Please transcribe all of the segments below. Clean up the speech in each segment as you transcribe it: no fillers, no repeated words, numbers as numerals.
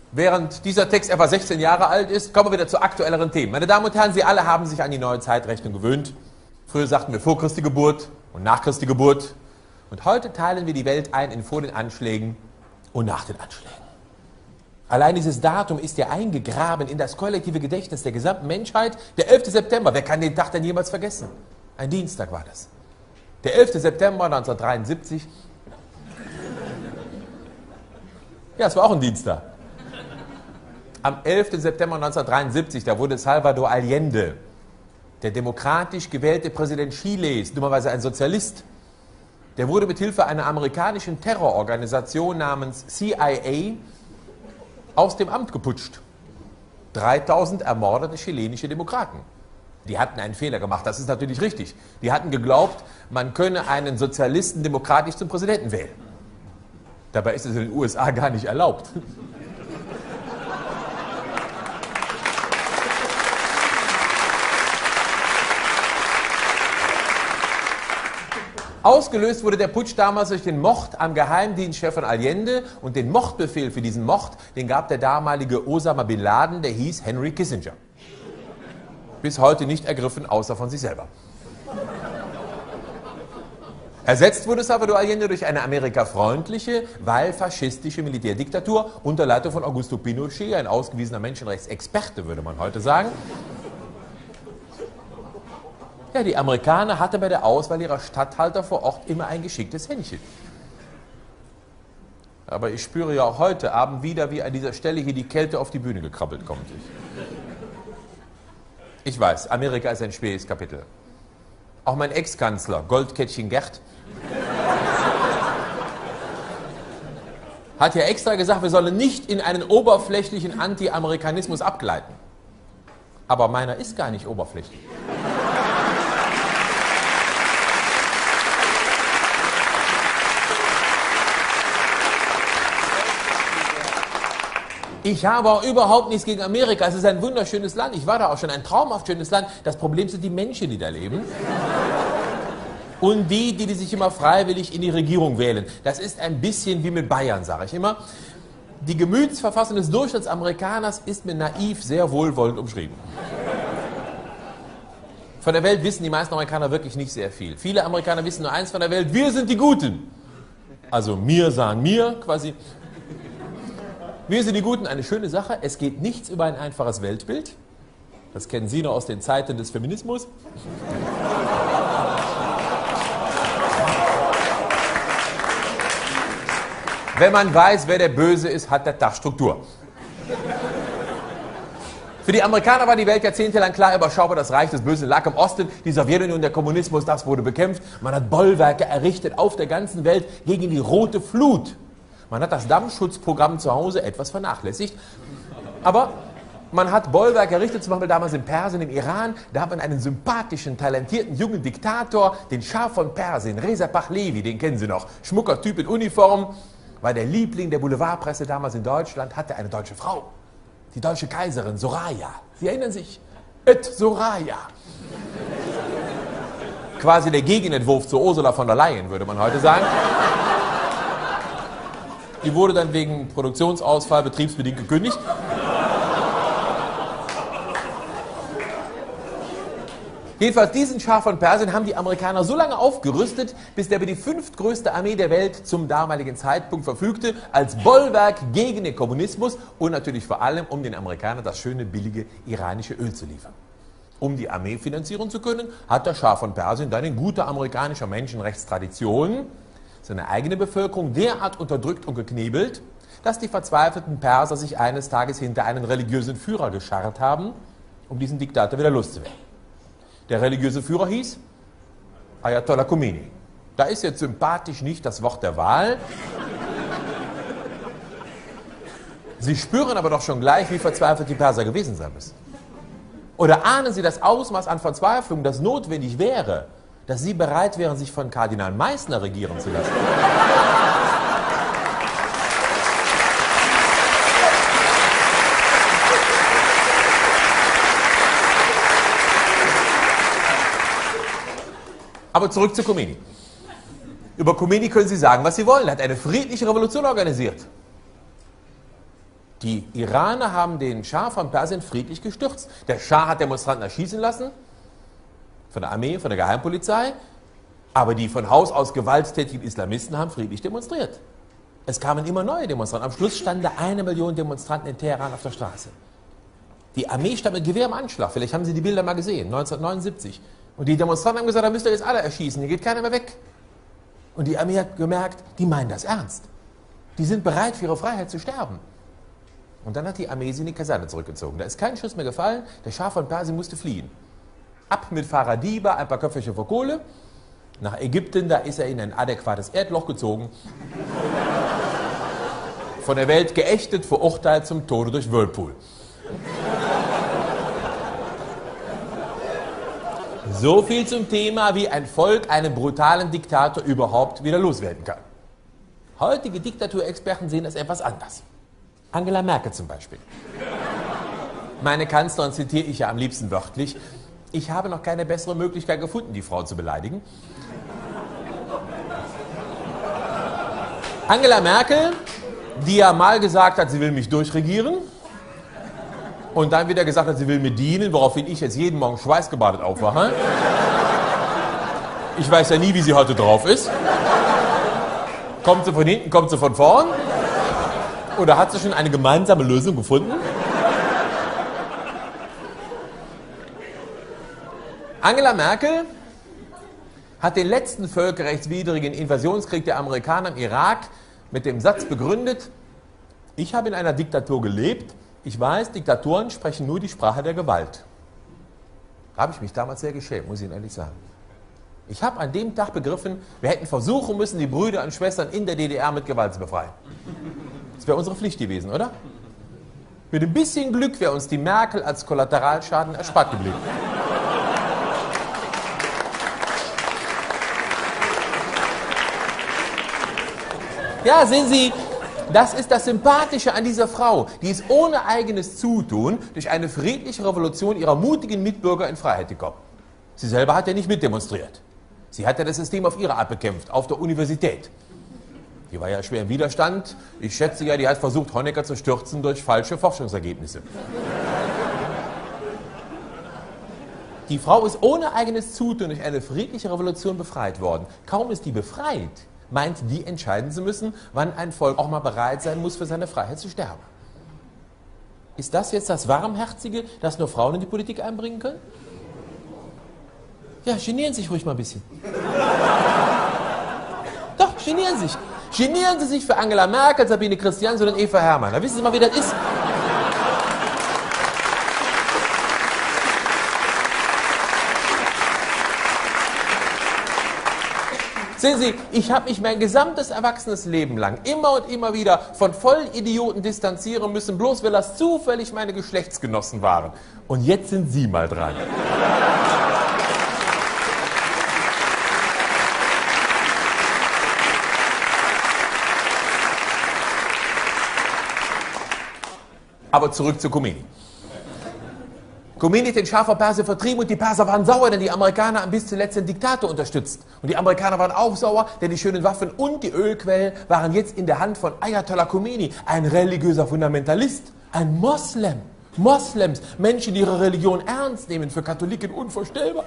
Während dieser Text etwa 16 Jahre alt ist, kommen wir wieder zu aktuelleren Themen. Meine Damen und Herren, Sie alle haben sich an die neue Zeitrechnung gewöhnt. Früher sagten wir vor Christi Geburt und nach Christi Geburt. Und heute teilen wir die Welt ein in vor den Anschlägen und nach den Anschlägen. Allein dieses Datum ist ja eingegraben in das kollektive Gedächtnis der gesamten Menschheit. Der 11. September, wer kann den Tag denn jemals vergessen? Ein Dienstag war das. Der 11. September 1973. Ja, es war auch ein Dienstag. Am 11. September 1973, da wurde Salvador Allende, der demokratisch gewählte Präsident Chiles, dummerweise ein Sozialist, der wurde mit Hilfe einer amerikanischen Terrororganisation namens CIA aus dem Amt geputscht. 3000 ermordete chilenische Demokraten. Die hatten einen Fehler gemacht, das ist natürlich richtig. Die hatten geglaubt, man könne einen Sozialisten demokratisch zum Präsidenten wählen. Dabei ist es in den USA gar nicht erlaubt. Ausgelöst wurde der Putsch damals durch den Mord am Geheimdienstchef von Allende und den Mordbefehl für diesen Mord, den gab der damalige Osama Bin Laden, der hieß Henry Kissinger. Bis heute nicht ergriffen, außer von sich selber. Ersetzt wurde Salvador Allende durch eine amerikafreundliche, weil faschistische Militärdiktatur unter Leitung von Augusto Pinochet, ein ausgewiesener Menschenrechtsexperte, würde man heute sagen. Ja, die Amerikaner hatten bei der Auswahl ihrer Statthalter vor Ort immer ein geschicktes Händchen. Aber ich spüre ja auch heute Abend wieder, wie an dieser Stelle hier die Kälte auf die Bühne gekrabbelt kommt. Ich weiß, Amerika ist ein schwieriges Kapitel. Auch mein Ex-Kanzler, Goldkettchen Gerd, hat ja extra gesagt, wir sollen nicht in einen oberflächlichen Anti-Amerikanismus abgleiten. Aber meiner ist gar nicht oberflächlich. Ich habe auch überhaupt nichts gegen Amerika. Es ist ein wunderschönes Land. Ich war da auch schon, ein traumhaft schönes Land. Das Problem sind die Menschen, die da leben. Und die sich immer freiwillig in die Regierung wählen. Das ist ein bisschen wie mit Bayern, sage ich immer. Die Gemütsverfassung des Durchschnittsamerikaners ist mir naiv sehr wohlwollend umschrieben. Von der Welt wissen die meisten Amerikaner wirklich nicht sehr viel. Viele Amerikaner wissen nur eins von der Welt: wir sind die Guten. Also mir sagen mir quasi. Wir sind die Guten, eine schöne Sache. Es geht nichts über ein einfaches Weltbild. Das kennen Sie noch aus den Zeiten des Feminismus. Wenn man weiß, wer der Böse ist, hat der Tag Struktur. Für die Amerikaner war die Welt jahrzehntelang klar überschaubar. Das Reich des Bösen lag im Osten. Die Sowjetunion, der Kommunismus, das wurde bekämpft. Man hat Bollwerke errichtet auf der ganzen Welt gegen die rote Flut. Man hat das Dammschutzprogramm zu Hause etwas vernachlässigt, aber man hat Bollwerke errichtet, zum Beispiel damals in Persien, im Iran. Da hat man einen sympathischen, talentierten, jungen Diktator, den Schah von Persien, Reza Pahlavi, den kennen Sie noch, schmucker Typ in Uniform, war der Liebling der Boulevardpresse damals in Deutschland, hatte eine deutsche Frau, die deutsche Kaiserin Soraya. Sie erinnern sich? Et Soraya. Quasi der Gegenentwurf zu Ursula von der Leyen, würde man heute sagen. Die wurde dann wegen Produktionsausfall betriebsbedingt gekündigt. Jedenfalls diesen Schah von Persien haben die Amerikaner so lange aufgerüstet, bis der über die 5. größte Armee der Welt zum damaligen Zeitpunkt verfügte, als Bollwerk gegen den Kommunismus und natürlich vor allem, um den Amerikanern das schöne, billige iranische Öl zu liefern. Um die Armee finanzieren zu können, hat der Schah von Persien dann in guter amerikanischer Menschenrechtstradition seine eigene Bevölkerung derart unterdrückt und geknebelt, dass die verzweifelten Perser sich eines Tages hinter einen religiösen Führer gescharrt haben, um diesen Diktator wieder loszuwerden. Der religiöse Führer hieß Ayatollah Khomeini. Da ist jetzt sympathisch nicht das Wort der Wahl. Sie spüren aber doch schon gleich, wie verzweifelt die Perser gewesen sein müssen. Oder ahnen Sie das Ausmaß an Verzweiflung, das notwendig wäre, dass Sie bereit wären, sich von Kardinal Meissner regieren zu lassen? Aber zurück zu Khomeini. Über Khomeini können Sie sagen, was Sie wollen. Er hat eine friedliche Revolution organisiert. Die Iraner haben den Schah von Persien friedlich gestürzt. Der Schah hat Demonstranten erschießen lassen, von der Armee, von der Geheimpolizei, aber die von Haus aus gewalttätigen Islamisten haben friedlich demonstriert. Es kamen immer neue Demonstranten. Am Schluss standen da 1 Million Demonstranten in Teheran auf der Straße. Die Armee stand mit Gewehr im Anschlag. Vielleicht haben Sie die Bilder mal gesehen, 1979. Und die Demonstranten haben gesagt, da müsst ihr jetzt alle erschießen, hier geht keiner mehr weg. Und die Armee hat gemerkt, die meinen das ernst. Die sind bereit, für ihre Freiheit zu sterben. Und dann hat die Armee sie in die Kaserne zurückgezogen. Da ist kein Schuss mehr gefallen, der Schah von Persien musste fliehen. Ab mit Faradiba, ein paar Köpfchen für Kohle, nach Ägypten, da ist er in ein adäquates Erdloch gezogen. Von der Welt geächtet, verurteilt zum Tode durch Whirlpool. So viel zum Thema, wie ein Volk einen brutalen Diktator überhaupt wieder loswerden kann. Heutige Diktaturexperten sehen das etwas anders. Angela Merkel zum Beispiel. Meine Kanzlerin zitiere ich ja am liebsten wörtlich. Ich habe noch keine bessere Möglichkeit gefunden, die Frau zu beleidigen. Angela Merkel, die ja mal gesagt hat, sie will mich durchregieren und dann wieder gesagt hat, sie will mir dienen, woraufhin ich jetzt jeden Morgen schweißgebadet aufwache. Ich weiß ja nie, wie sie heute drauf ist. Kommt sie von hinten, kommt sie von vorn? Oder hat sie schon eine gemeinsame Lösung gefunden? Angela Merkel hat den letzten völkerrechtswidrigen Invasionskrieg der Amerikaner im Irak mit dem Satz begründet, ich habe in einer Diktatur gelebt, ich weiß, Diktatoren sprechen nur die Sprache der Gewalt. Da habe ich mich damals sehr geschämt, muss ich Ihnen ehrlich sagen. Ich habe an dem Tag begriffen, wir hätten versuchen müssen, die Brüder und Schwestern in der DDR mit Gewalt zu befreien. Das wäre unsere Pflicht gewesen, oder? Mit ein bisschen Glück wäre uns die Merkel als Kollateralschaden erspart geblieben. Ja, sehen Sie, das ist das Sympathische an dieser Frau. Die ist ohne eigenes Zutun durch eine friedliche Revolution ihrer mutigen Mitbürger in Freiheit gekommen. Sie selber hat ja nicht mitdemonstriert. Sie hat ja das System auf ihre Art bekämpft, auf der Universität. Die war ja schwer im Widerstand. Ich schätze ja, die hat versucht, Honecker zu stürzen durch falsche Forschungsergebnisse. Die Frau ist ohne eigenes Zutun durch eine friedliche Revolution befreit worden. Kaum ist die befreit, meint die entscheiden zu müssen, wann ein Volk auch mal bereit sein muss, für seine Freiheit zu sterben. Ist das jetzt das Warmherzige, das nur Frauen in die Politik einbringen können? Ja, genieren Sie sich ruhig mal ein bisschen. Doch, genieren Sie sich. Genieren Sie sich für Angela Merkel, Sabine Christiansen und Eva Hermann. Da wissen Sie mal, wie das ist. Sehen Sie, ich habe mich mein gesamtes erwachsenes Leben lang immer und immer wieder von Vollidioten distanzieren müssen, bloß weil das zufällig meine Geschlechtsgenossen waren. Und jetzt sind Sie mal dran. Aber zurück zu Khomeini. Khomeini hat den Schah von Persien vertrieben und die Perser waren sauer, denn die Amerikaner haben bis zuletzt den Diktator unterstützt. Und die Amerikaner waren auch sauer, denn die schönen Waffen und die Ölquellen waren jetzt in der Hand von Ayatollah Khomeini, ein religiöser Fundamentalist, ein Moslem. Moslems, Menschen, die ihre Religion ernst nehmen, für Katholiken unvorstellbar.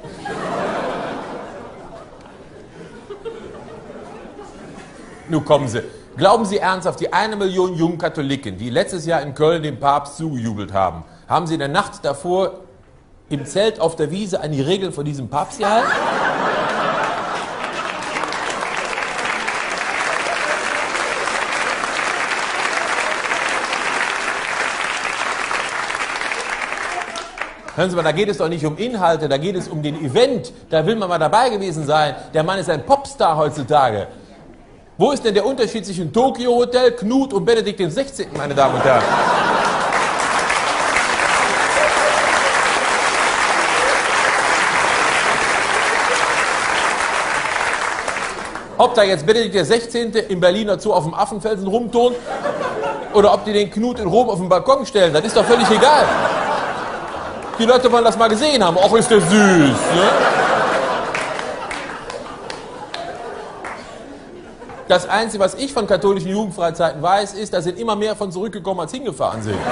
Nun kommen Sie. Glauben Sie ernsthaft, die 1 Million jungen Katholiken, die letztes Jahr in Köln dem Papst zugejubelt haben, haben Sie in der Nacht davor im Zelt auf der Wiese an die Regeln von diesem Papst gehalten? Hören Sie mal, da geht es doch nicht um Inhalte, da geht es um den Event. Da will man mal dabei gewesen sein. Der Mann ist ein Popstar heutzutage. Wo ist denn der Unterschied zwischen Tokyo Hotel, Knut und Benedikt XVI., meine Damen und Herren? Ob da jetzt Benedikt XVI. Im Berliner Zoo auf dem Affenfelsen rumturnt oder ob die den Knut in Rom auf den Balkon stellen, das ist doch völlig egal. Die Leute wollen das mal gesehen haben. Och, ist der süß, ne? Das Einzige, was ich von katholischen Jugendfreizeiten weiß, ist, da sind immer mehr von zurückgekommen, als hingefahren sind.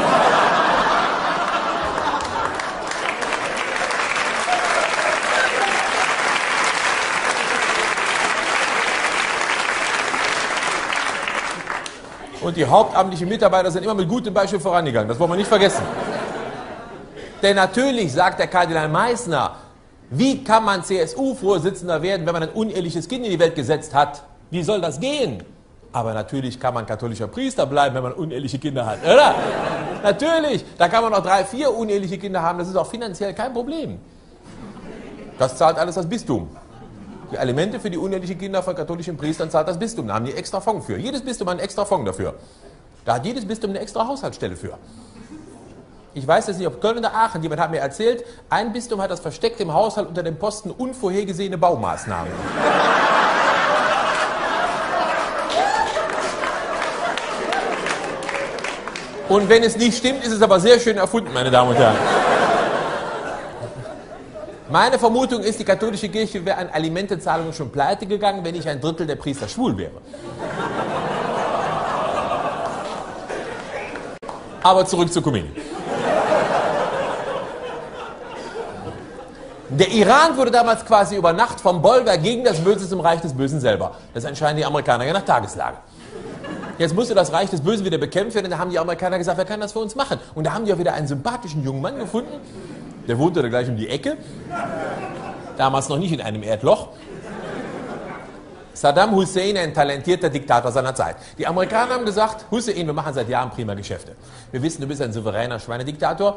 Und die hauptamtlichen Mitarbeiter sind immer mit gutem Beispiel vorangegangen. Das wollen wir nicht vergessen. Denn natürlich sagt der Kardinal Meissner, wie kann man CSU-Vorsitzender werden, wenn man ein uneheliches Kind in die Welt gesetzt hat? Wie soll das gehen? Aber natürlich kann man katholischer Priester bleiben, wenn man uneheliche Kinder hat, oder? Natürlich, da kann man noch 3, 4 uneheliche Kinder haben, das ist auch finanziell kein Problem. Das zahlt alles das Bistum. Die Alimente für die unehelichen Kinder von katholischen Priestern zahlt das Bistum. Da haben die extra Fonds für. Jedes Bistum hat einen extra Fonds dafür. Da hat jedes Bistum eine extra Haushaltsstelle für. Ich weiß jetzt nicht, ob Köln oder Aachen, jemand hat mir erzählt, ein Bistum hat das versteckt im Haushalt unter dem Posten unvorhergesehene Baumaßnahmen. Und wenn es nicht stimmt, ist es aber sehr schön erfunden, meine Damen und Herren. Meine Vermutung ist, die katholische Kirche wäre an Alimentezahlungen schon pleite gegangen, wenn nicht ein Drittel der Priester schwul wäre. Aber zurück zu Khomeini. Der Iran wurde damals quasi über Nacht vom Bollwerk gegen das Böse zum Reich des Bösen selber. Das entscheiden die Amerikaner ja nach Tageslage. Jetzt musste das Reich des Bösen wieder bekämpft werden, und da haben die Amerikaner gesagt, wer kann das für uns machen? Und da haben die auch wieder einen sympathischen jungen Mann gefunden, der wohnte da gleich um die Ecke, damals noch nicht in einem Erdloch. Saddam Hussein, ein talentierter Diktator seiner Zeit. Die Amerikaner haben gesagt, Hussein, wir machen seit Jahren prima Geschäfte. Wir wissen, du bist ein souveräner Schweinediktator.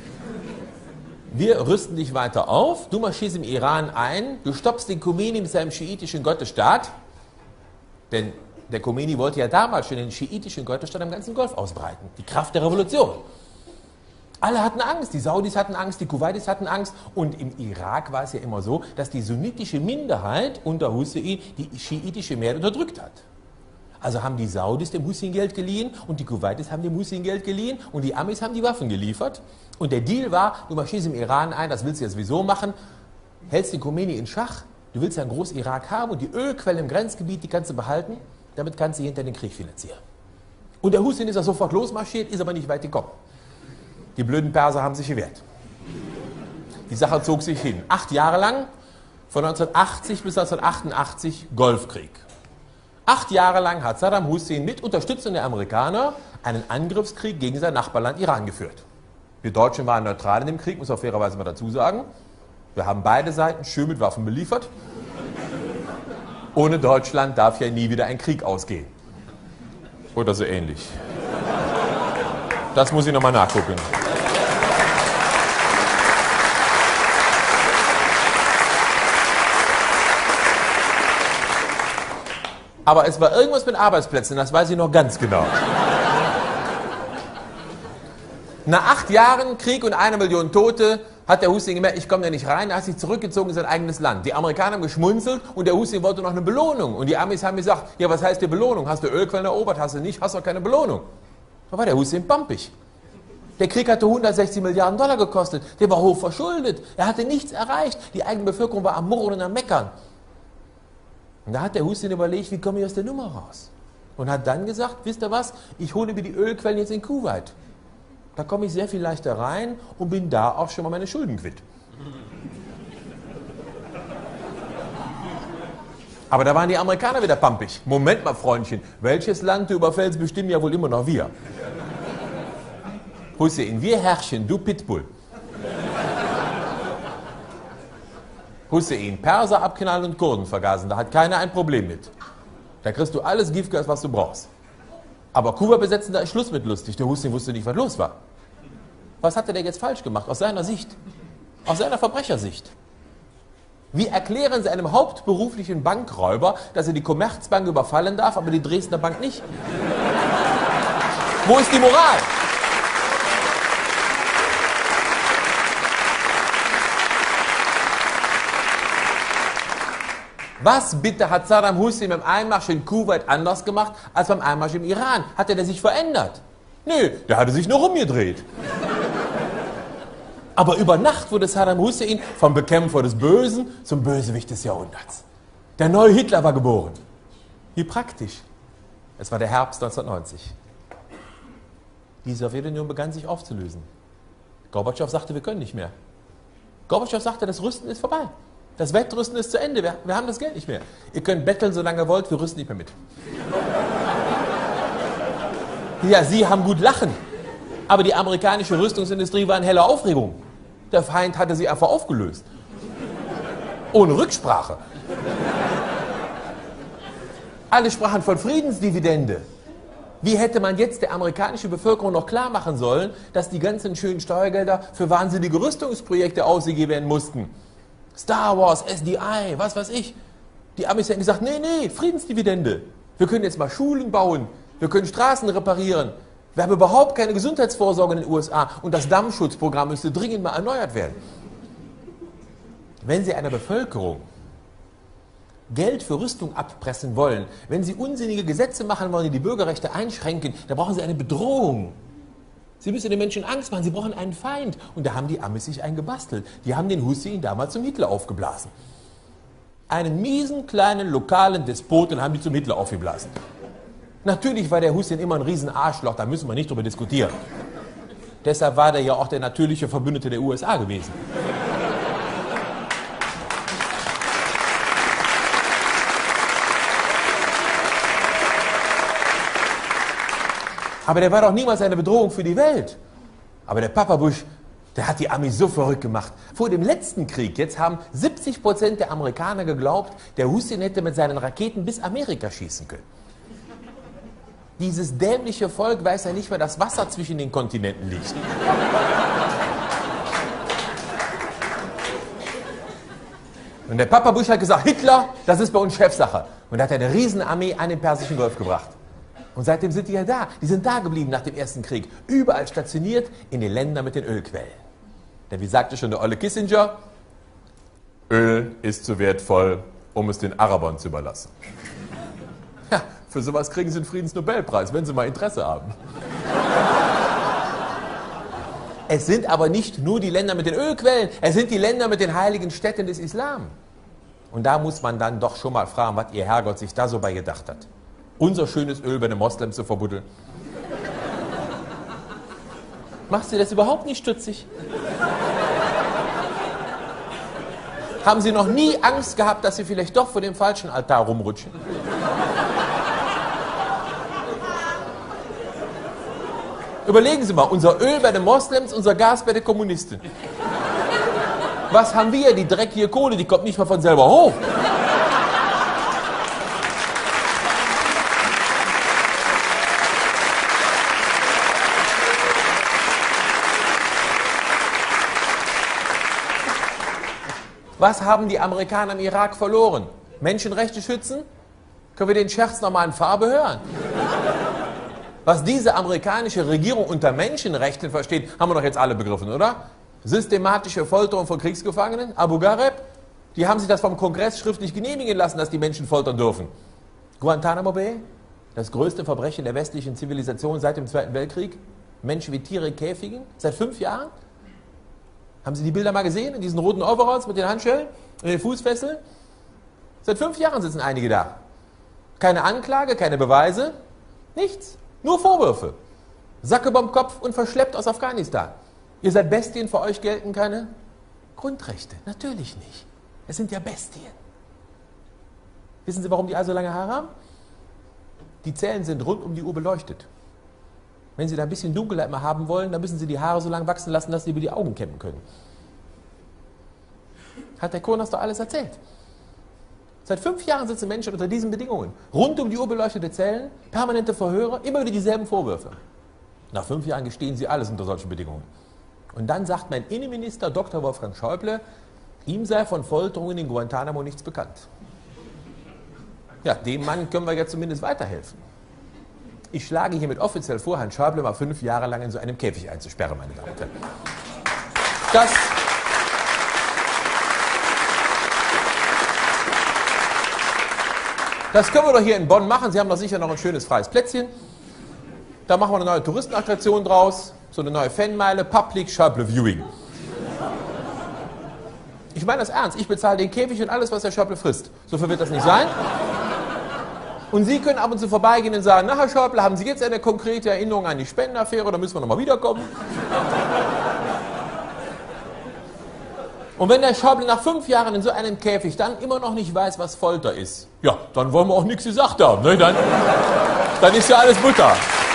Wir rüsten dich weiter auf, du marschierst im Iran ein, du stoppst den Khomeini mit seinem schiitischen Gottesstaat, denn der Khomeini wollte ja damals schon den schiitischen Gottesstaat am ganzen Golf ausbreiten. Die Kraft der Revolution. Alle hatten Angst, die Saudis hatten Angst, die Kuwaitis hatten Angst, und im Irak war es ja immer so, dass die sunnitische Minderheit unter Hussein die schiitische Mehrheit unterdrückt hat. Also haben die Saudis dem Hussein Geld geliehen und die Kuwaitis haben dem Hussein Geld geliehen und die Amis haben die Waffen geliefert. Und der Deal war, du marschierst im Iran ein, das willst du ja sowieso machen, hältst den Khomeini in Schach, du willst ja einen Groß-Irak haben und die Ölquelle im Grenzgebiet, die kannst du behalten, damit kannst du hinter den Krieg finanzieren. Und der Hussein ist ja sofort losmarschiert, ist aber nicht weit gekommen. Die blöden Perser haben sich gewehrt. Die Sache zog sich hin. 8 Jahre lang, von 1980 bis 1988, Golfkrieg. 8 Jahre lang hat Saddam Hussein mit Unterstützung der Amerikaner einen Angriffskrieg gegen sein Nachbarland Iran geführt. Wir Deutschen waren neutral in dem Krieg, muss man fairerweise mal dazu sagen. Wir haben beide Seiten schön mit Waffen beliefert. Ohne Deutschland darf ja nie wieder ein Krieg ausgehen. Oder so ähnlich. Das muss ich nochmal nachgucken. Aber es war irgendwas mit Arbeitsplätzen, das weiß ich noch ganz genau. Nach 8 Jahren Krieg und 1 Million Tote hat der Hussein gemerkt, ich komme da nicht rein, er hat sich zurückgezogen in sein eigenes Land. Die Amerikaner haben geschmunzelt und der Hussein wollte noch eine Belohnung. Und die Amis haben gesagt, ja, was heißt die Belohnung? Hast du Ölquellen erobert, hast du nicht, hast du keine Belohnung. Da war der Hussein pampig. Der Krieg hatte 160 Milliarden Dollar gekostet, der war hoch verschuldet, er hatte nichts erreicht, die eigene Bevölkerung war am Murren und am Meckern. Und da hat der Hussein überlegt, wie komme ich aus der Nummer raus? Und hat dann gesagt, wisst ihr was, ich hole mir die Ölquellen jetzt in Kuwait. Da komme ich sehr viel leichter rein und bin da auch schon mal meine Schulden quitt. Aber da waren die Amerikaner wieder pampig. Moment mal, Freundchen, welches Land du überfällst, bestimmen ja wohl immer noch wir. Hussein, wir herrschen, du Pitbull. Hussein, Perser abknallen und Kurden vergasen, da hat keiner ein Problem mit. Da kriegst du alles Giftgas, was du brauchst. Aber Kuba besetzen, da ist Schluss mit lustig. Der Hussein wusste nicht, was los war. Was hat er denn jetzt falsch gemacht, aus seiner Sicht? Aus seiner Verbrechersicht? Wie erklären Sie einem hauptberuflichen Bankräuber, dass er die Commerzbank überfallen darf, aber die Dresdner Bank nicht? Wo ist die Moral? Was bitte hat Saddam Hussein beim Einmarsch in Kuwait anders gemacht als beim Einmarsch im Iran? Hat der sich verändert? Nö, der hatte sich nur rumgedreht. Aber über Nacht wurde Saddam Hussein vom Bekämpfer des Bösen zum Bösewicht des Jahrhunderts. Der neue Hitler war geboren. Wie praktisch. Es war der Herbst 1990. Die Sowjetunion begann sich aufzulösen. Gorbatschow sagte, wir können nicht mehr. Gorbatschow sagte, das Rüsten ist vorbei. Das Wettrüsten ist zu Ende. Wir haben das Geld nicht mehr. Ihr könnt betteln, solange ihr wollt, wir rüsten nicht mehr mit. Ja, Sie haben gut lachen. Aber die amerikanische Rüstungsindustrie war in heller Aufregung. Der Feind hatte sie einfach aufgelöst. Ohne Rücksprache. Alle sprachen von Friedensdividende. Wie hätte man jetzt der amerikanischen Bevölkerung noch klar machen sollen, dass die ganzen schönen Steuergelder für wahnsinnige Rüstungsprojekte ausgegeben werden mussten? Star Wars, SDI, was weiß ich. Die Amis hätten gesagt, nee, Friedensdividende. Wir können jetzt mal Schulen bauen, wir können Straßen reparieren. Wir haben überhaupt keine Gesundheitsvorsorge in den USA und das Dammschutzprogramm müsste dringend mal erneuert werden. Wenn Sie einer Bevölkerung Geld für Rüstung abpressen wollen, wenn Sie unsinnige Gesetze machen wollen, die die Bürgerrechte einschränken, dann brauchen Sie eine Bedrohung. Sie müssen den Menschen Angst machen, Sie brauchen einen Feind. Und da haben die Amis sich einen gebastelt. Die haben den Hussein damals zum Hitler aufgeblasen. Einen miesen, kleinen, lokalen Despoten haben die zum Hitler aufgeblasen. Natürlich war der Hussein immer ein riesen Arschloch, da müssen wir nicht drüber diskutieren. Deshalb war der ja auch der natürliche Verbündete der USA gewesen. Aber der war doch niemals eine Bedrohung für die Welt. Aber der Papa Bush, der hat die Amis so verrückt gemacht. Vor dem letzten Krieg, jetzt haben 70% der Amerikaner geglaubt, der Hussein hätte mit seinen Raketen bis Amerika schießen können. Dieses dämliche Volk weiß ja nicht mehr, dass Wasser zwischen den Kontinenten liegt. Und der Papa Bush hat gesagt, Hitler, das ist bei uns Chefsache. Und da hat er eine Riesenarmee an den Persischen Golf gebracht. Und seitdem sind die ja da. Die sind da geblieben nach dem Ersten Krieg. Überall stationiert in den Ländern mit den Ölquellen. Denn wie sagte schon der olle Kissinger, Öl ist zu wertvoll, um es den Arabern zu überlassen. Ja, für sowas kriegen Sie den Friedensnobelpreis, wenn Sie mal Interesse haben. Es sind aber nicht nur die Länder mit den Ölquellen, es sind die Länder mit den heiligen Städten des Islam. Und da muss man dann doch schon mal fragen, was Ihr Herrgott sich da so bei gedacht hat. Unser schönes Öl bei den Moslems zu verbuddeln. Macht Sie das überhaupt nicht stutzig? Haben Sie noch nie Angst gehabt, dass Sie vielleicht doch vor dem falschen Altar rumrutschen? Überlegen Sie mal, unser Öl bei den Moslems, unser Gas bei den Kommunisten. Was haben wir? Die dreckige Kohle, die kommt nicht mal von selber hoch. Was haben die Amerikaner im Irak verloren? Menschenrechte schützen? Können wir den Scherz nochmal in Farbe hören? Was diese amerikanische Regierung unter Menschenrechten versteht, haben wir doch jetzt alle begriffen, oder? Systematische Folterung von Kriegsgefangenen, Abu Ghraib, die haben sich das vom Kongress schriftlich genehmigen lassen, dass die Menschen foltern dürfen. Guantanamo Bay, das größte Verbrechen der westlichen Zivilisation seit dem Zweiten Weltkrieg. Menschen wie Tiere in Käfigen, seit 5 Jahren. Haben Sie die Bilder mal gesehen, in diesen roten Overalls mit den Handschellen und den Fußfesseln? Seit 5 Jahren sitzen einige da. Keine Anklage, keine Beweise, nichts. Nur Vorwürfe. Sack überm Kopf und verschleppt aus Afghanistan. Ihr seid Bestien, für euch gelten keine Grundrechte. Natürlich nicht. Es sind ja Bestien. Wissen Sie, warum die also lange Haare haben? Die Zellen sind rund um die Uhr beleuchtet. Wenn Sie da ein bisschen Dunkelheit mal haben wollen, dann müssen Sie die Haare so lange wachsen lassen, dass Sie über die Augen kämmen können. Hat der Konas doch alles erzählt. Seit 5 Jahren sitzen Menschen unter diesen Bedingungen. Rund um die Uhr beleuchtete Zellen, permanente Verhöre, immer wieder dieselben Vorwürfe. Nach 5 Jahren gestehen sie alles unter solchen Bedingungen. Und dann sagt mein Innenminister Dr. Wolfgang Schäuble, ihm sei von Folterungen in Guantanamo nichts bekannt. Ja, dem Mann können wir ja zumindest weiterhelfen. Ich schlage hiermit offiziell vor, Herrn Schäuble mal 5 Jahre lang in so einem Käfig einzusperren, meine Damen und Herren. Das können wir doch hier in Bonn machen. Sie haben doch sicher noch ein schönes freies Plätzchen. Da machen wir eine neue Touristenattraktion draus, so eine neue Fanmeile, Public Schäuble Viewing. Ich meine das ernst, ich bezahle den Käfig und alles, was der Schäuble frisst. So viel wird das nicht sein. Und Sie können ab und zu vorbeigehen und sagen, na Herr Schäuble, haben Sie jetzt eine konkrete Erinnerung an die Spendenaffäre oder müssen wir nochmal wiederkommen? Und wenn der Schäuble nach 5 Jahren in so einem Käfig dann immer noch nicht weiß, was Folter ist, ja, dann wollen wir auch nichts gesagt haben. Ne? Dann ist ja alles Butter.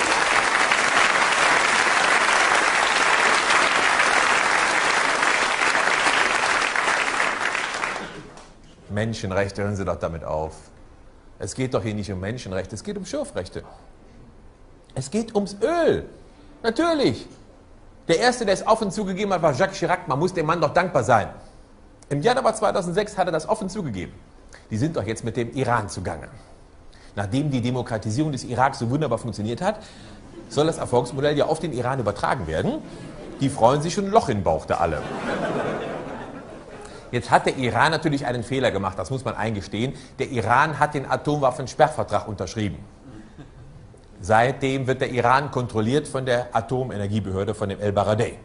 Menschenrechte, hören Sie doch damit auf. Es geht doch hier nicht um Menschenrechte, es geht um Schürfrechte. Es geht ums Öl. Natürlich. Der Erste, der es offen zugegeben hat, war Jacques Chirac. Man muss dem Mann doch dankbar sein. Im Januar 2006 hat er das offen zugegeben. Die sind doch jetzt mit dem Iran zugange. Nachdem die Demokratisierung des Irak so wunderbar funktioniert hat, soll das Erfolgsmodell ja auf den Iran übertragen werden. Die freuen sich schon ein Loch in den Bauch da alle. Jetzt hat der Iran natürlich einen Fehler gemacht, das muss man eingestehen. Der Iran hat den Atomwaffensperrvertrag unterschrieben. Seitdem wird der Iran kontrolliert von der Atomenergiebehörde, von dem El-Baradei.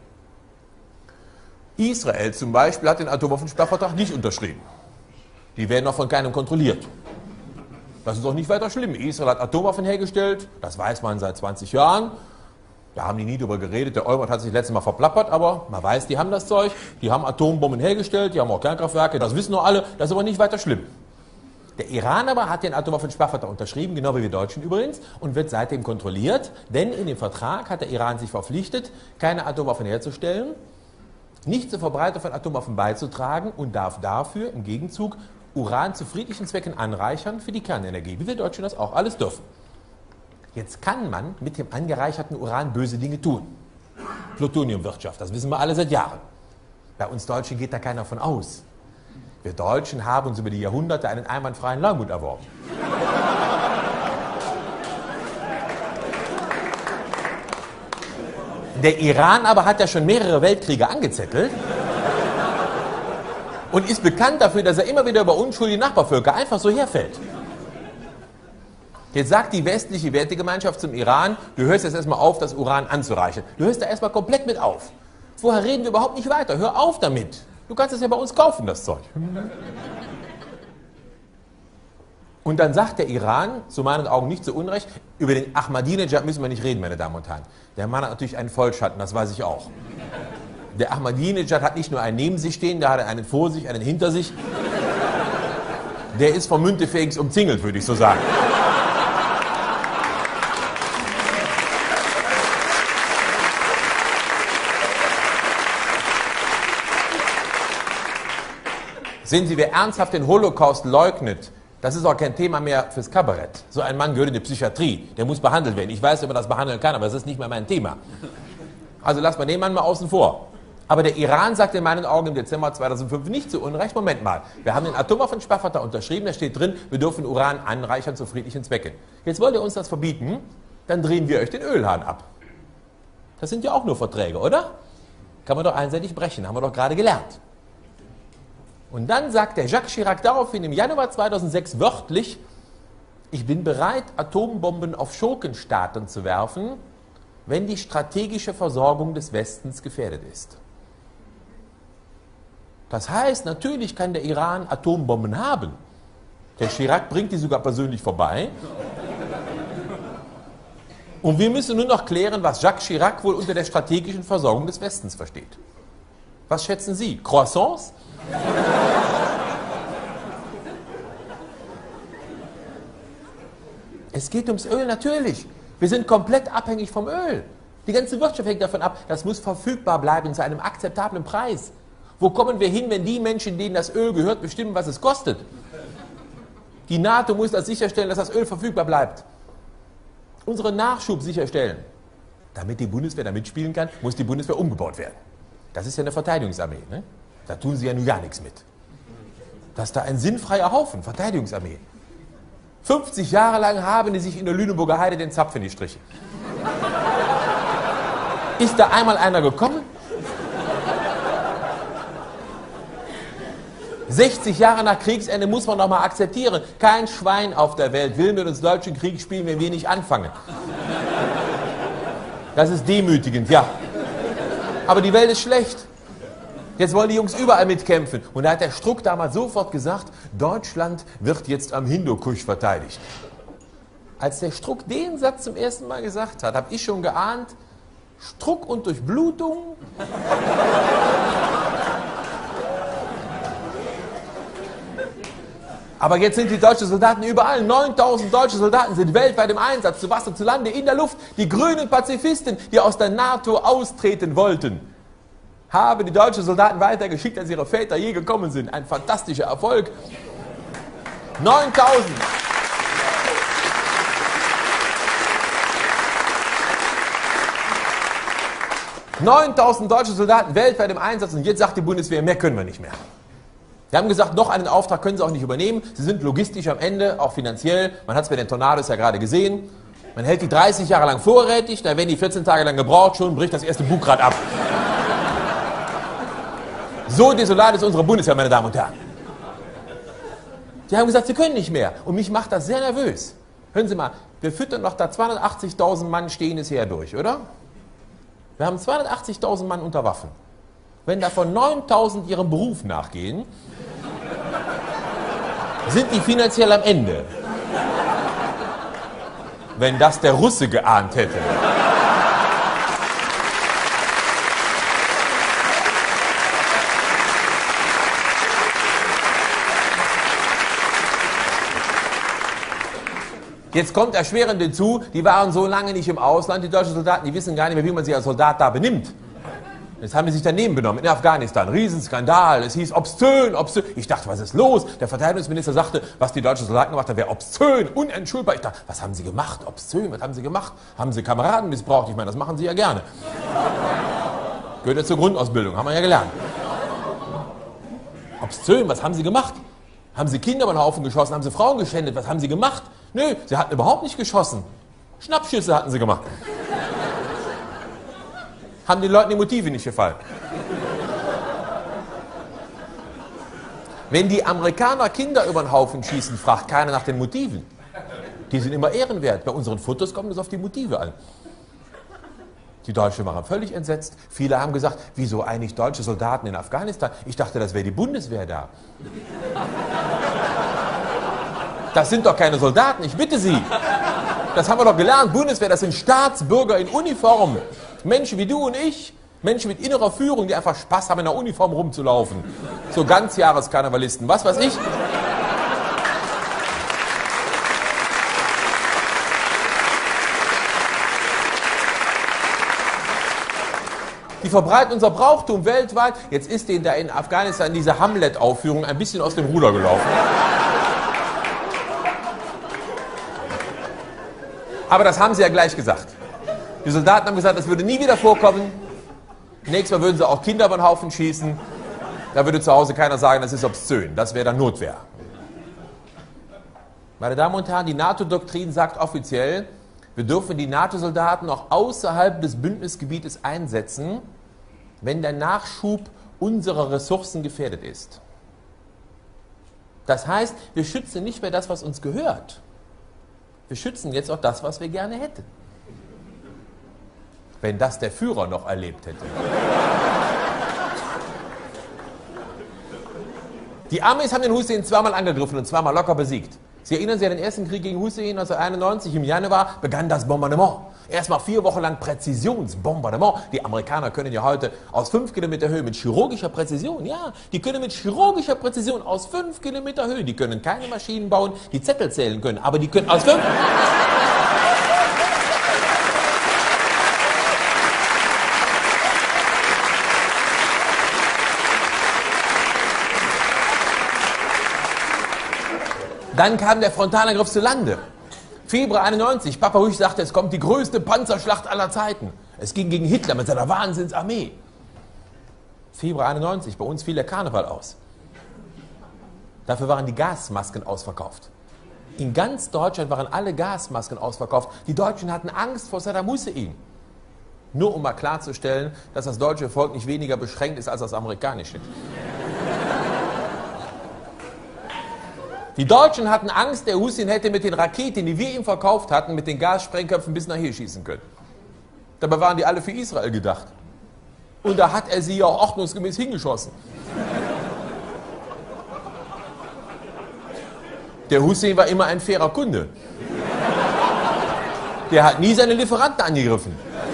Israel zum Beispiel hat den Atomwaffensperrvertrag nicht unterschrieben. Die werden auch von keinem kontrolliert. Das ist doch nicht weiter schlimm. Israel hat Atomwaffen hergestellt, das weiß man seit 20 Jahren. Da haben die nie drüber geredet, der Eumert hat sich letztes Mal verplappert, aber man weiß, die haben das Zeug, die haben Atombomben hergestellt, die haben auch Kernkraftwerke, das wissen nur alle, das ist aber nicht weiter schlimm. Der Iran aber hat den Atomwaffensperrvertrag unterschrieben, genau wie wir Deutschen übrigens, und wird seitdem kontrolliert, denn in dem Vertrag hat der Iran sich verpflichtet, keine Atomwaffen herzustellen, nicht zur Verbreitung von Atomwaffen beizutragen und darf dafür im Gegenzug Uran zu friedlichen Zwecken anreichern für die Kernenergie, wie wir Deutschen das auch alles dürfen. Jetzt kann man mit dem angereicherten Uran böse Dinge tun. Plutoniumwirtschaft, das wissen wir alle seit Jahren. Bei uns Deutschen geht da keiner von aus. Wir Deutschen haben uns über die Jahrhunderte einen einwandfreien Leumund erworben. Der Iran aber hat ja schon mehrere Weltkriege angezettelt und ist bekannt dafür, dass er immer wieder über unschuldige Nachbarvölker einfach so herfällt. Jetzt sagt die westliche Wertegemeinschaft zum Iran, du hörst jetzt erstmal auf, das Uran anzureichern. Du hörst da erstmal komplett mit auf. Vorher reden wir überhaupt nicht weiter. Hör auf damit. Du kannst es ja bei uns kaufen, das Zeug. Und dann sagt der Iran, zu meinen Augen nicht zu Unrecht, über den Ahmadinejad müssen wir nicht reden, meine Damen und Herren. Der Mann hat natürlich einen Vollschatten, das weiß ich auch. Der Ahmadinejad hat nicht nur einen neben sich stehen, der hat einen vor sich, einen hinter sich. Der ist vom Müntefähigst umzingelt, würde ich so sagen. Sehen Sie, wer ernsthaft den Holocaust leugnet, das ist auch kein Thema mehr fürs Kabarett. So ein Mann gehört in die Psychiatrie, der muss behandelt werden. Ich weiß, ob man das behandeln kann, aber das ist nicht mehr mein Thema. Also lassen wir den Mann mal außen vor. Aber der Iran sagt in meinen Augen im Dezember 2005 nicht zu Unrecht, Moment mal, wir haben den Atomwaffensperrvertrag unterschrieben, da steht drin, wir dürfen Uran anreichern zu friedlichen Zwecken. Jetzt wollt ihr uns das verbieten, dann drehen wir euch den Ölhahn ab. Das sind ja auch nur Verträge, oder? Kann man doch einseitig brechen, haben wir doch gerade gelernt. Und dann sagt der Jacques Chirac daraufhin im Januar 2006 wörtlich, ich bin bereit, Atombomben auf Schurkenstaaten zu werfen, wenn die strategische Versorgung des Westens gefährdet ist. Das heißt, natürlich kann der Iran Atombomben haben. Der Chirac bringt die sogar persönlich vorbei. Und wir müssen nur noch klären, was Jacques Chirac wohl unter der strategischen Versorgung des Westens versteht. Was schätzen Sie? Croissants? Es geht ums Öl, natürlich. Wir sind komplett abhängig vom Öl. Die ganze Wirtschaft hängt davon ab. Das muss verfügbar bleiben zu einem akzeptablen Preis. Wo kommen wir hin, wenn die Menschen, denen das Öl gehört, bestimmen, was es kostet? Die NATO muss das sicherstellen, dass das Öl verfügbar bleibt. Unseren Nachschub sicherstellen. Damit die Bundeswehr da mitspielen kann, muss die Bundeswehr umgebaut werden. Das ist ja eine Verteidigungsarmee. Ne? Da tun sie ja nun gar nichts mit. Das ist da ein sinnfreier Haufen, Verteidigungsarmee. 50 Jahre lang haben die sich in der Lüneburger Heide den Zapf in die Striche. Ist da einmal einer gekommen? 60 Jahre nach Kriegsende muss man doch mal akzeptieren. Kein Schwein auf der Welt will mit uns deutschen Krieg spielen, wenn wir nicht anfangen. Das ist demütigend, ja. Aber die Welt ist schlecht. Jetzt wollen die Jungs überall mitkämpfen. Und da hat der Struck damals sofort gesagt, Deutschland wird jetzt am Hindukusch verteidigt. Als der Struck den Satz zum ersten Mal gesagt hat, habe ich schon geahnt, Struck und Durchblutung. Aber jetzt sind die deutschen Soldaten überall. 9000 deutsche Soldaten sind weltweit im Einsatz, zu Wasser, zu Lande, in der Luft. Die grünen Pazifisten, die aus der NATO austreten wollten, haben die deutschen Soldaten weitergeschickt, als ihre Väter je gekommen sind. Ein fantastischer Erfolg. 9000. 9000 deutsche Soldaten weltweit im Einsatz und jetzt sagt die Bundeswehr, mehr können wir nicht mehr. Wir haben gesagt, noch einen Auftrag können sie auch nicht übernehmen. Sie sind logistisch am Ende, auch finanziell. Man hat es bei den Tornados ja gerade gesehen. Man hält die 30 Jahre lang vorrätig, da werden die 14 Tage lang gebraucht, schon bricht das erste Bugrad ab. So desolat ist unsere Bundeswehr, meine Damen und Herren. Die haben gesagt, sie können nicht mehr. Und mich macht das sehr nervös. Hören Sie mal, wir füttern noch da 280.000 Mann stehendes Heer durch, oder? Wir haben 280.000 Mann unter Waffen. Wenn davon 9.000 ihrem Beruf nachgehen, sind die finanziell am Ende. Wenn das der Russe geahnt hätte. Jetzt kommt erschwerend hinzu, die waren so lange nicht im Ausland, die deutschen Soldaten, die wissen gar nicht mehr, wie man sich als Soldat da benimmt. Jetzt haben die sich daneben benommen, in Afghanistan, Riesenskandal, es hieß obszön, obszön. Ich dachte, was ist los? Der Verteidigungsminister sagte, was die deutschen Soldaten gemacht haben, wäre obszön, unentschuldbar. Ich dachte, was haben sie gemacht? Obszön, was haben sie gemacht? Haben sie Kameraden missbraucht? Ich meine, das machen sie ja gerne. Gehört ja zur Grundausbildung, haben wir ja gelernt. Obszön, was haben sie gemacht? Haben sie Kinder über den Haufen geschossen? Haben sie Frauen geschändet? Was haben sie gemacht? Nö, sie hatten überhaupt nicht geschossen. Schnappschüsse hatten sie gemacht. Haben den Leuten die Motive nicht gefallen. Wenn die Amerikaner Kinder über den Haufen schießen, fragt keiner nach den Motiven. Die sind immer ehrenwert. Bei unseren Fotos kommt es auf die Motive an. Die Deutschen waren völlig entsetzt. Viele haben gesagt, wieso eigentlich deutsche Soldaten in Afghanistan? Ich dachte, das wäre die Bundeswehr da. Das sind doch keine Soldaten, ich bitte Sie. Das haben wir doch gelernt. Bundeswehr, das sind Staatsbürger in Uniform. Menschen wie du und ich, Menschen mit innerer Führung, die einfach Spaß haben, in der Uniform rumzulaufen. So Ganzjahreskarnevalisten, was weiß ich. Die verbreiten unser Brauchtum weltweit. Jetzt ist denen da in Afghanistan diese Hamlet-Aufführung ein bisschen aus dem Ruder gelaufen. Aber das haben sie ja gleich gesagt. Die Soldaten haben gesagt, das würde nie wieder vorkommen. Nächstes Mal würden sie auch Kinder über den Haufen schießen. Da würde zu Hause keiner sagen, das ist obszön. Das wäre dann Notwehr. Meine Damen und Herren, die NATO-Doktrin sagt offiziell, wir dürfen die NATO-Soldaten auch außerhalb des Bündnisgebietes einsetzen, wenn der Nachschub unserer Ressourcen gefährdet ist. Das heißt, wir schützen nicht mehr das, was uns gehört. Wir schützen jetzt auch das, was wir gerne hätten. Wenn das der Führer noch erlebt hätte. Die Amis haben den Hussein zweimal angegriffen und zweimal locker besiegt. Sie erinnern sich an den ersten Krieg gegen Hussein 1991. Im Januar begann das Bombardement. Erstmal 4 Wochen lang Präzisionsbombardement. Die Amerikaner können ja heute aus 5 Kilometer Höhe mit chirurgischer Präzision, ja, die können mit chirurgischer Präzision aus 5 Kilometer Höhe, die können keine Maschinen bauen, die Zettel zählen können, aber die können aus 5... Dann kam der Frontalangriff zu Lande. Februar 91, Papa Rüsch sagte, es kommt die größte Panzerschlacht aller Zeiten. Es ging gegen Hitler mit seiner Wahnsinnsarmee. Februar 91, bei uns fiel der Karneval aus. Dafür waren die Gasmasken ausverkauft. In ganz Deutschland waren alle Gasmasken ausverkauft. Die Deutschen hatten Angst vor Saddam Hussein. Nur um mal klarzustellen, dass das deutsche Volk nicht weniger beschränkt ist als das amerikanische. Die Deutschen hatten Angst, der Hussein hätte mit den Raketen, die wir ihm verkauft hatten, mit den Gassprengköpfen bis nach hier schießen können. Dabei waren die alle für Israel gedacht. Und da hat er sie ja auch ordnungsgemäß hingeschossen. Der Hussein war immer ein fairer Kunde. Der hat nie seine Lieferanten angegriffen.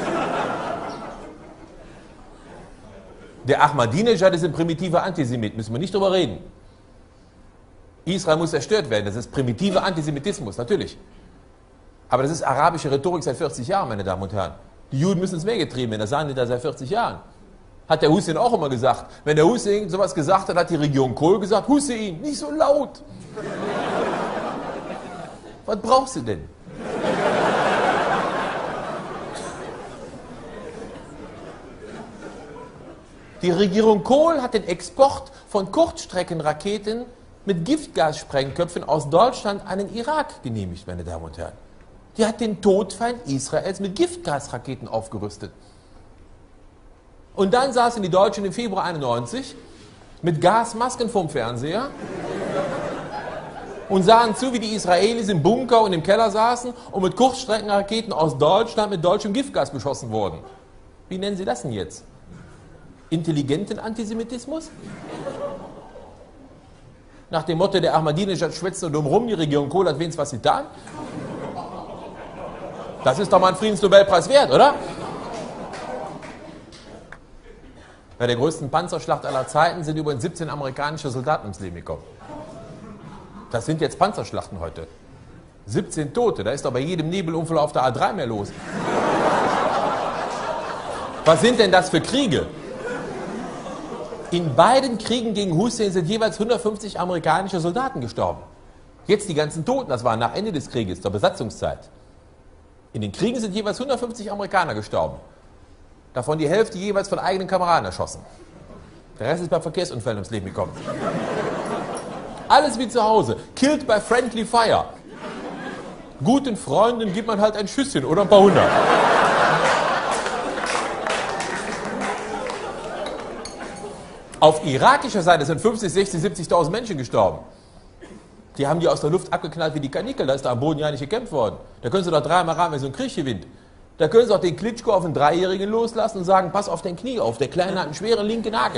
Der Ahmadinejad ist ein primitiver Antisemit, müssen wir nicht drüber reden. Israel muss zerstört werden, das ist primitiver Antisemitismus, natürlich. Aber das ist arabische Rhetorik seit 40 Jahren, meine Damen und Herren. Die Juden müssen ins Meer getrieben werden, das sagen die da seit 40 Jahren. Hat der Hussein auch immer gesagt. Wenn der Hussein sowas gesagt hat, hat die Regierung Kohl gesagt, Hussein, nicht so laut. Was brauchst du denn? Die Regierung Kohl hat den Export von Kurzstreckenraketen mit Giftgassprengköpfen aus Deutschland an den Irak genehmigt, meine Damen und Herren. Die hat den Todfeind Israels mit Giftgasraketen aufgerüstet. Und dann saßen die Deutschen im Februar 91 mit Gasmasken vorm Fernseher und sahen zu, wie die Israelis im Bunker und im Keller saßen und mit Kurzstreckenraketen aus Deutschland mit deutschem Giftgas beschossen wurden. Wie nennen Sie das denn jetzt? Intelligenten Antisemitismus? Nach dem Motto, der Ahmadinejad schwätzt nur dumm rum, die Regierung Kohl hat wenigstens was getan. Das ist doch mal ein Friedensnobelpreis wert, oder? Bei der größten Panzerschlacht aller Zeiten sind übrigens 17 amerikanische Soldaten ums Leben gekommen. Das sind jetzt Panzerschlachten heute. 17 Tote, da ist doch bei jedem Nebelunfall auf der A3 mehr los. Was sind denn das für Kriege? In beiden Kriegen gegen Hussein sind jeweils 150 amerikanische Soldaten gestorben. Jetzt die ganzen Toten, das war nach Ende des Krieges, der Besatzungszeit. In den Kriegen sind jeweils 150 Amerikaner gestorben. Davon die Hälfte jeweils von eigenen Kameraden erschossen. Der Rest ist bei Verkehrsunfällen ums Leben gekommen. Alles wie zu Hause. Killed by friendly fire. Guten Freunden gibt man halt ein Schüsschen oder ein paar hundert. Auf irakischer Seite sind 50, 60, 70.000 Menschen gestorben. Die haben die aus der Luft abgeknallt wie die Kanickel. Da ist da am Boden ja nicht gekämpft worden. Da können sie doch dreimal ran, wenn so ein Krieg gewinnt. Da können sie auch den Klitschko auf einen Dreijährigen loslassen und sagen, pass auf dein Knie auf, der Kleine hat einen schweren linken Nagel.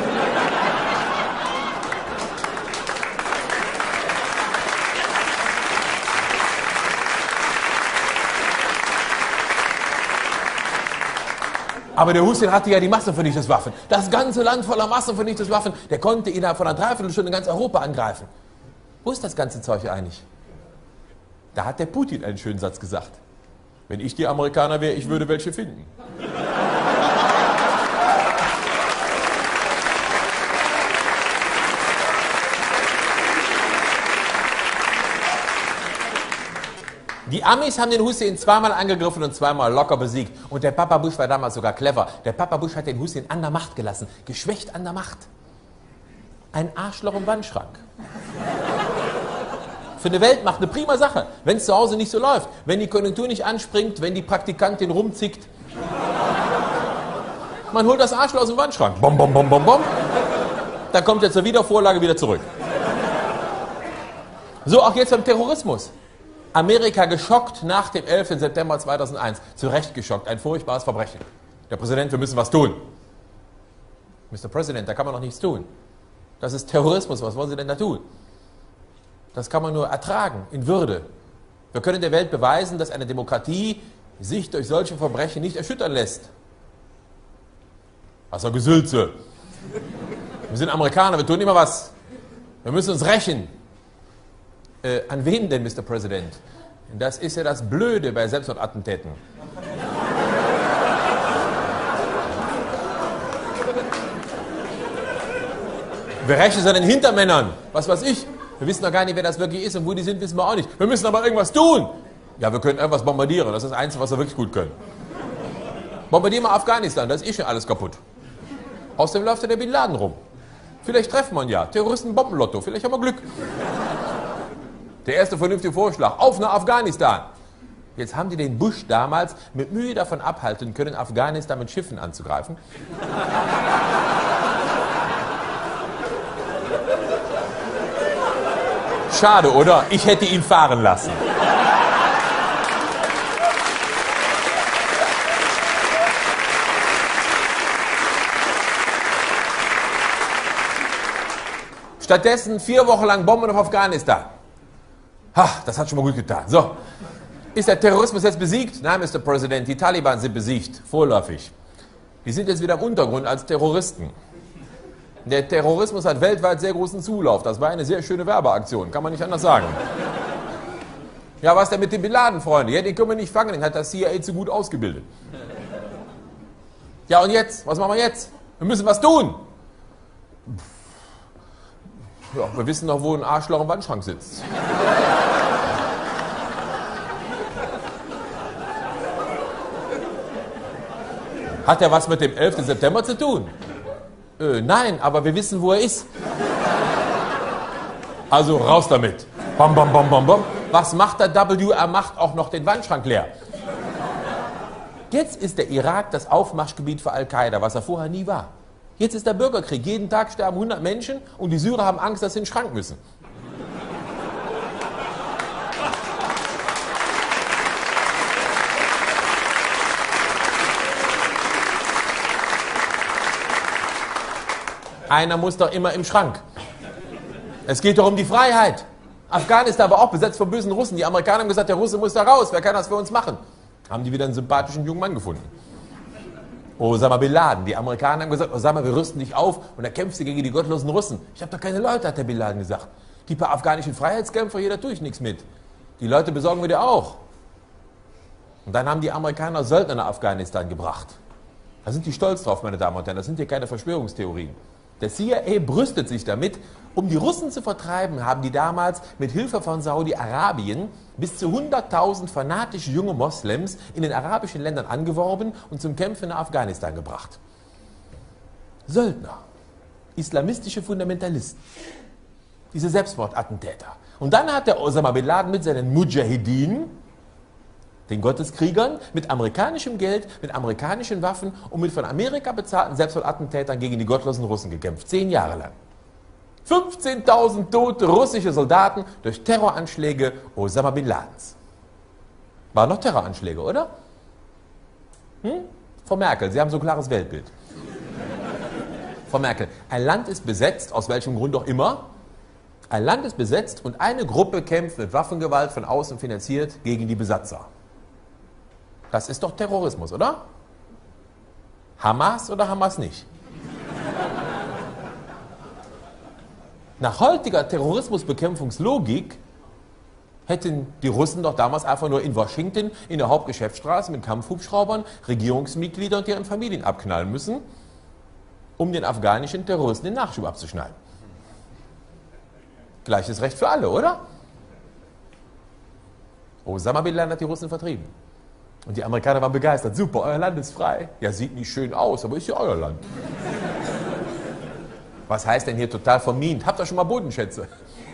Aber der Hussein hatte ja die Massenvernichtungswaffen. Das ganze Land voller Massenvernichtungswaffen. Der konnte innerhalb von einer Dreiviertelstunde ganz Europa angreifen. Wo ist das ganze Zeug eigentlich? Da hat der Putin einen schönen Satz gesagt. Wenn ich die Amerikaner wäre, ich würde welche finden. Die Amis haben den Hussein zweimal angegriffen und zweimal locker besiegt. Und der Papa Bush war damals sogar clever. Der Papa Bush hat den Hussein an der Macht gelassen. Geschwächt an der Macht. Ein Arschloch im Wandschrank. Für eine Weltmacht eine prima Sache, wenn es zu Hause nicht so läuft. Wenn die Konjunktur nicht anspringt, wenn die Praktikantin rumzickt. Man holt das Arschloch aus dem Wandschrank. Bom, bom, bom, bom, bom. Dann kommt er zur Wiedervorlage wieder zurück. So auch jetzt beim Terrorismus. Amerika geschockt nach dem 11. September 2001. Zu Recht geschockt. Ein furchtbares Verbrechen. Der Präsident, wir müssen was tun. Mr. President, da kann man noch nichts tun. Das ist Terrorismus. Was wollen Sie denn da tun? Das kann man nur ertragen, in Würde. Wir können der Welt beweisen, dass eine Demokratie sich durch solche Verbrechen nicht erschüttern lässt. Was für Gesülze. Wir sind Amerikaner, wir tun immer was. Wir müssen uns rächen. An wen denn, Mr. President? Das ist ja das Blöde bei Selbstmordattentäten. Wir rächen es an den Hintermännern. Was weiß ich. Wir wissen doch gar nicht, wer das wirklich ist und wo die sind, wissen wir auch nicht. Wir müssen aber irgendwas tun. Ja, wir können irgendwas bombardieren. Das ist das Einzige, was wir wirklich gut können. Bombardieren wir Afghanistan, da ist eh schon alles kaputt. Außerdem läuft ja der Bin Laden rum. Vielleicht treffen wir ihn ja. Terroristen-Bombenlotto. Vielleicht haben wir Glück. Der erste vernünftige Vorschlag. Auf nach Afghanistan. Jetzt haben die den Bush damals mit Mühe davon abhalten können, Afghanistan mit Schiffen anzugreifen. Schade, oder? Ich hätte ihn fahren lassen. Stattdessen 4 Wochen lang Bomben auf Afghanistan. Ha, das hat schon mal gut getan. So. Ist der Terrorismus jetzt besiegt? Nein, Mr. President, die Taliban sind besiegt, vorläufig. Die sind jetzt wieder im Untergrund als Terroristen. Der Terrorismus hat weltweit sehr großen Zulauf. Das war eine sehr schöne Werbeaktion, kann man nicht anders sagen. Ja, was denn mit den Bin Laden, Freunde? Ja, den können wir nicht fangen, den hat das CIA zu gut ausgebildet. Ja, und jetzt? Was machen wir jetzt? Wir müssen was tun. Ja, wir wissen doch, wo ein Arschloch im Wandschrank sitzt. Hat er was mit dem 11. September zu tun? Nein, aber wir wissen, wo er ist. Also raus damit. Bam, bam, bam, bam, bam. Was macht der W? Er macht auch noch den Wandschrank leer. Jetzt ist der Irak das Aufmarschgebiet für Al-Qaida, was er vorher nie war. Jetzt ist der Bürgerkrieg. Jeden Tag sterben 100 Menschen und die Syrer haben Angst, dass sie in den Schrank müssen. Einer muss doch immer im Schrank. Es geht doch um die Freiheit. Afghanistan war auch besetzt von bösen Russen. Die Amerikaner haben gesagt, der Russe muss da raus. Wer kann das für uns machen? Haben die wieder einen sympathischen jungen Mann gefunden. Osama Bin Laden. Die Amerikaner haben gesagt, Osama, wir rüsten dich auf und dann kämpfst du gegen die gottlosen Russen. Ich habe doch keine Leute, hat der Bin Laden gesagt. Die paar afghanischen Freiheitskämpfer, hier, da tue ich nichts mit. Die Leute besorgen wir dir auch. Und dann haben die Amerikaner Söldner nach Afghanistan gebracht. Da sind die stolz drauf, meine Damen und Herren. Das sind hier keine Verschwörungstheorien. Der CIA brüstet sich damit, um die Russen zu vertreiben, haben die damals mit Hilfe von Saudi-Arabien bis zu 100.000 fanatische junge Moslems in den arabischen Ländern angeworben und zum Kämpfen nach Afghanistan gebracht. Söldner, islamistische Fundamentalisten, diese Selbstmordattentäter. Und dann hat der Osama Bin Laden mit seinen Mujahideen, den Gotteskriegern, mit amerikanischem Geld, mit amerikanischen Waffen und mit von Amerika bezahlten Selbstmordattentätern gegen die gottlosen Russen gekämpft. 10 Jahre lang. 15.000 tote russische Soldaten durch Terroranschläge Osama Bin Ladens. Waren noch Terroranschläge, oder? Frau Merkel, Sie haben so ein klares Weltbild. Frau Merkel, ein Land ist besetzt, aus welchem Grund auch immer. Ein Land ist besetzt und eine Gruppe kämpft mit Waffengewalt von außen finanziert gegen die Besatzer. Das ist doch Terrorismus, oder? Hamas oder Hamas nicht? Nach heutiger Terrorismusbekämpfungslogik hätten die Russen doch damals einfach nur in Washington in der Hauptgeschäftsstraße mit Kampfhubschraubern Regierungsmitglieder und deren Familien abknallen müssen, um den afghanischen Terroristen den Nachschub abzuschneiden. Gleiches Recht für alle, oder? Osama Bin Laden hat die Russen vertrieben. Und die Amerikaner waren begeistert. Super, euer Land ist frei. Ja, sieht nicht schön aus, aber ist ja euer Land. Was heißt denn hier total vermint? Habt ihr schon mal Bodenschätze?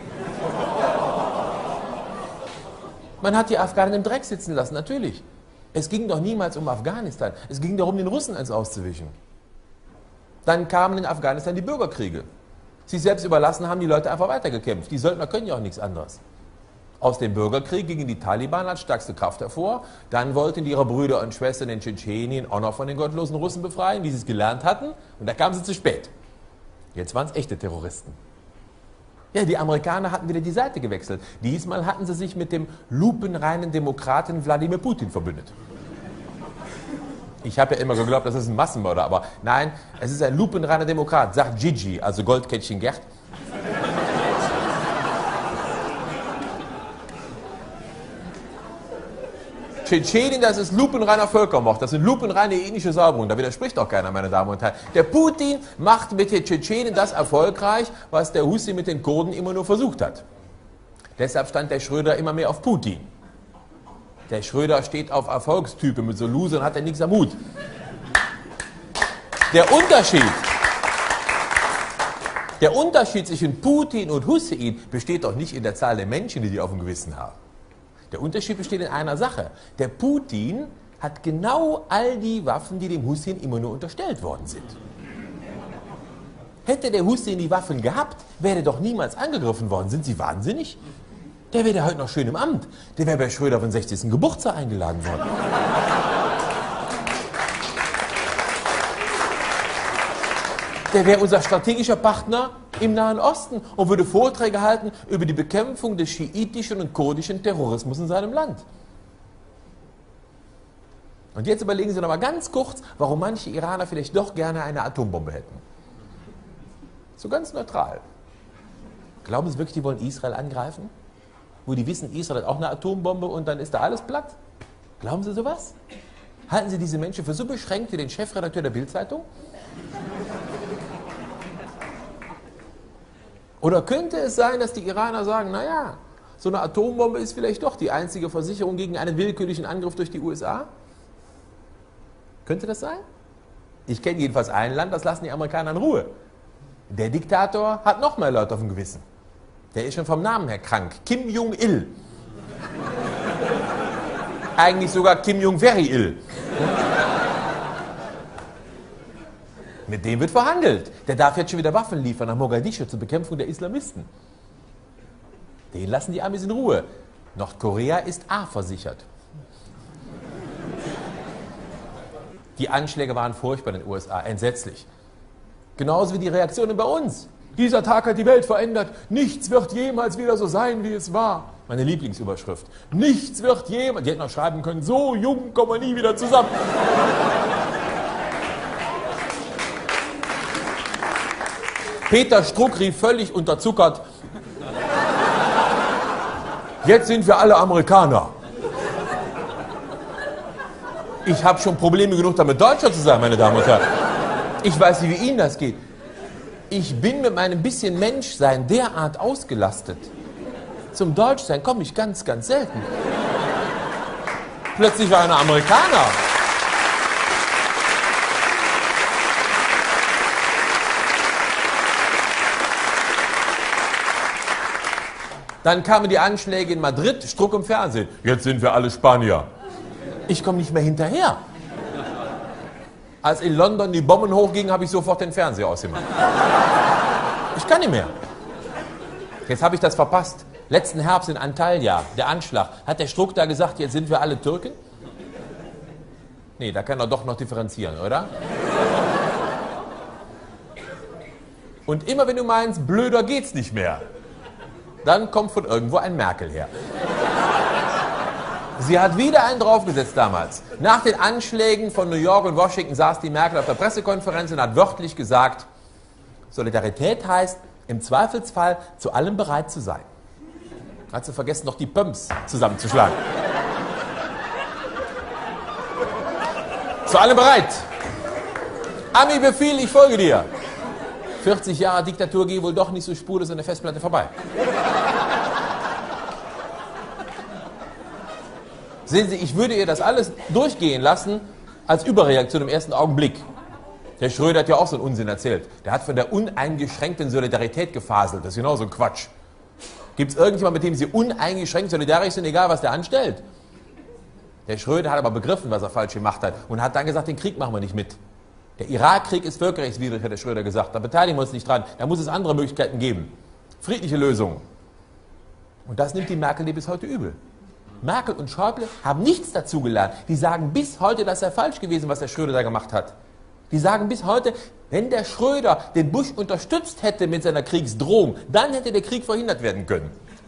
Man hat die Afghanen im Dreck sitzen lassen, natürlich. Es ging doch niemals um Afghanistan. Es ging darum, den Russen eins auszuwischen. Dann kamen in Afghanistan die Bürgerkriege. Sich selbst überlassen haben die Leute einfach weitergekämpft. Die Söldner können ja auch nichts anderes. Aus dem Bürgerkrieg gingen die Taliban als stärkste Kraft hervor. Dann wollten die ihre Brüder und Schwestern in Tschetschenien auch noch von den gottlosen Russen befreien, wie sie es gelernt hatten. Und da kamen sie zu spät. Jetzt waren es echte Terroristen. Ja, die Amerikaner hatten wieder die Seite gewechselt. Diesmal hatten sie sich mit dem lupenreinen Demokraten Wladimir Putin verbündet. Ich habe ja immer geglaubt, das ist ein Massenmörder, aber nein, es ist ein lupenreiner Demokrat, sagt Gigi, also Goldkettchen Gerd. Tschetschenien, das ist lupenreiner Völkermord, das sind lupenreine ethnische Säuberungen, da widerspricht auch keiner, meine Damen und Herren. Der Putin macht mit den Tschetschenien das erfolgreich, was der Hussi mit den Kurden immer nur versucht hat. Deshalb stand der Schröder immer mehr auf Putin. Der Schröder steht auf Erfolgstype, mit so Losern hat er nichts am Hut. Der Unterschied zwischen Putin und Hussein besteht doch nicht in der Zahl der Menschen, die auf dem Gewissen haben. Der Unterschied besteht in einer Sache. Der Putin hat genau all die Waffen, die dem Hussein immer nur unterstellt worden sind. Hätte der Hussein die Waffen gehabt, wäre er doch niemals angegriffen worden. Sind Sie wahnsinnig? Der wäre heute noch schön im Amt. Der wäre bei Schröder auf den 60. Geburtstag eingeladen worden. Der wäre unser strategischer Partner im Nahen Osten und würde Vorträge halten über die Bekämpfung des schiitischen und kurdischen Terrorismus in seinem Land. Und jetzt überlegen Sie noch mal ganz kurz, warum manche Iraner vielleicht doch gerne eine Atombombe hätten. So ganz neutral. Glauben Sie wirklich, die wollen Israel angreifen? Wo die wissen, Israel hat auch eine Atombombe und dann ist da alles platt? Glauben Sie sowas? Halten Sie diese Menschen für so beschränkt wie den Chefredakteur der Bild-Zeitung? Oder könnte es sein, dass die Iraner sagen, naja, so eine Atombombe ist vielleicht doch die einzige Versicherung gegen einen willkürlichen Angriff durch die USA? Könnte das sein? Ich kenne jedenfalls ein Land, das lassen die Amerikaner in Ruhe. Der Diktator hat noch mehr Leute auf dem Gewissen. Der ist schon vom Namen her krank. Kim Jong-il. Eigentlich sogar Kim Jong-very-il. Mit dem wird verhandelt. Der darf jetzt schon wieder Waffen liefern nach Mogadischu zur Bekämpfung der Islamisten. Den lassen die Amis in Ruhe. Nordkorea ist A-versichert. Die Anschläge waren furchtbar in den USA, entsetzlich. Genauso wie die Reaktionen bei uns. Dieser Tag hat die Welt verändert. Nichts wird jemals wieder so sein, wie es war. Meine Lieblingsüberschrift. Nichts wird jemals... Die hätten noch schreiben können, so jung kommen wir nie wieder zusammen. Peter Struck rief völlig unterzuckert. Jetzt sind wir alle Amerikaner. Ich habe schon Probleme genug damit, Deutscher zu sein, meine Damen und Herren. Ich weiß nicht, wie Ihnen das geht. Ich bin mit meinem bisschen Menschsein derart ausgelastet. Zum Deutschsein komme ich ganz, ganz selten. Plötzlich war einer Amerikaner. Dann kamen die Anschläge in Madrid, Struck im Fernsehen. Jetzt sind wir alle Spanier. Ich komme nicht mehr hinterher. Als in London die Bomben hochgingen, habe ich sofort den Fernseher ausgemacht. Ich kann nicht mehr. Jetzt habe ich das verpasst. Letzten Herbst in Antalya, der Anschlag. Hat der Struck da gesagt, jetzt sind wir alle Türken? Nee, da kann er doch noch differenzieren, oder? Und immer wenn du meinst, blöder geht's nicht mehr, dann kommt von irgendwo ein Merkel her. Sie hat wieder einen draufgesetzt damals. Nach den Anschlägen von New York und Washington saß die Merkel auf der Pressekonferenz und hat wörtlich gesagt, Solidarität heißt, im Zweifelsfall zu allem bereit zu sein. Hat sie vergessen, noch die Pumps zusammenzuschlagen. Zu allem bereit. Ami, Befehl, ich folge dir. 40 Jahre Diktatur gehen wohl doch nicht so spurlos an der Festplatte vorbei. Sehen Sie, ich würde ihr das alles durchgehen lassen als Überreaktion im ersten Augenblick. Der Schröder hat ja auch so einen Unsinn erzählt. Der hat von der uneingeschränkten Solidarität gefaselt. Das ist genau so ein Quatsch. Gibt es irgendjemanden, mit dem Sie uneingeschränkt solidarisch sind, egal was der anstellt? Der Schröder hat aber begriffen, was er falsch gemacht hat und hat dann gesagt, den Krieg machen wir nicht mit. Der Irakkrieg ist völkerrechtswidrig, hat der Schröder gesagt. Da beteiligen wir uns nicht dran. Da muss es andere Möglichkeiten geben. Friedliche Lösungen. Und das nimmt die Merkel dir bis heute übel. Merkel und Schäuble haben nichts dazugelernt. Die sagen bis heute, das sei falsch gewesen, was der Schröder da gemacht hat. Die sagen bis heute, wenn der Schröder den Bush unterstützt hätte mit seiner Kriegsdrohung, dann hätte der Krieg verhindert werden können.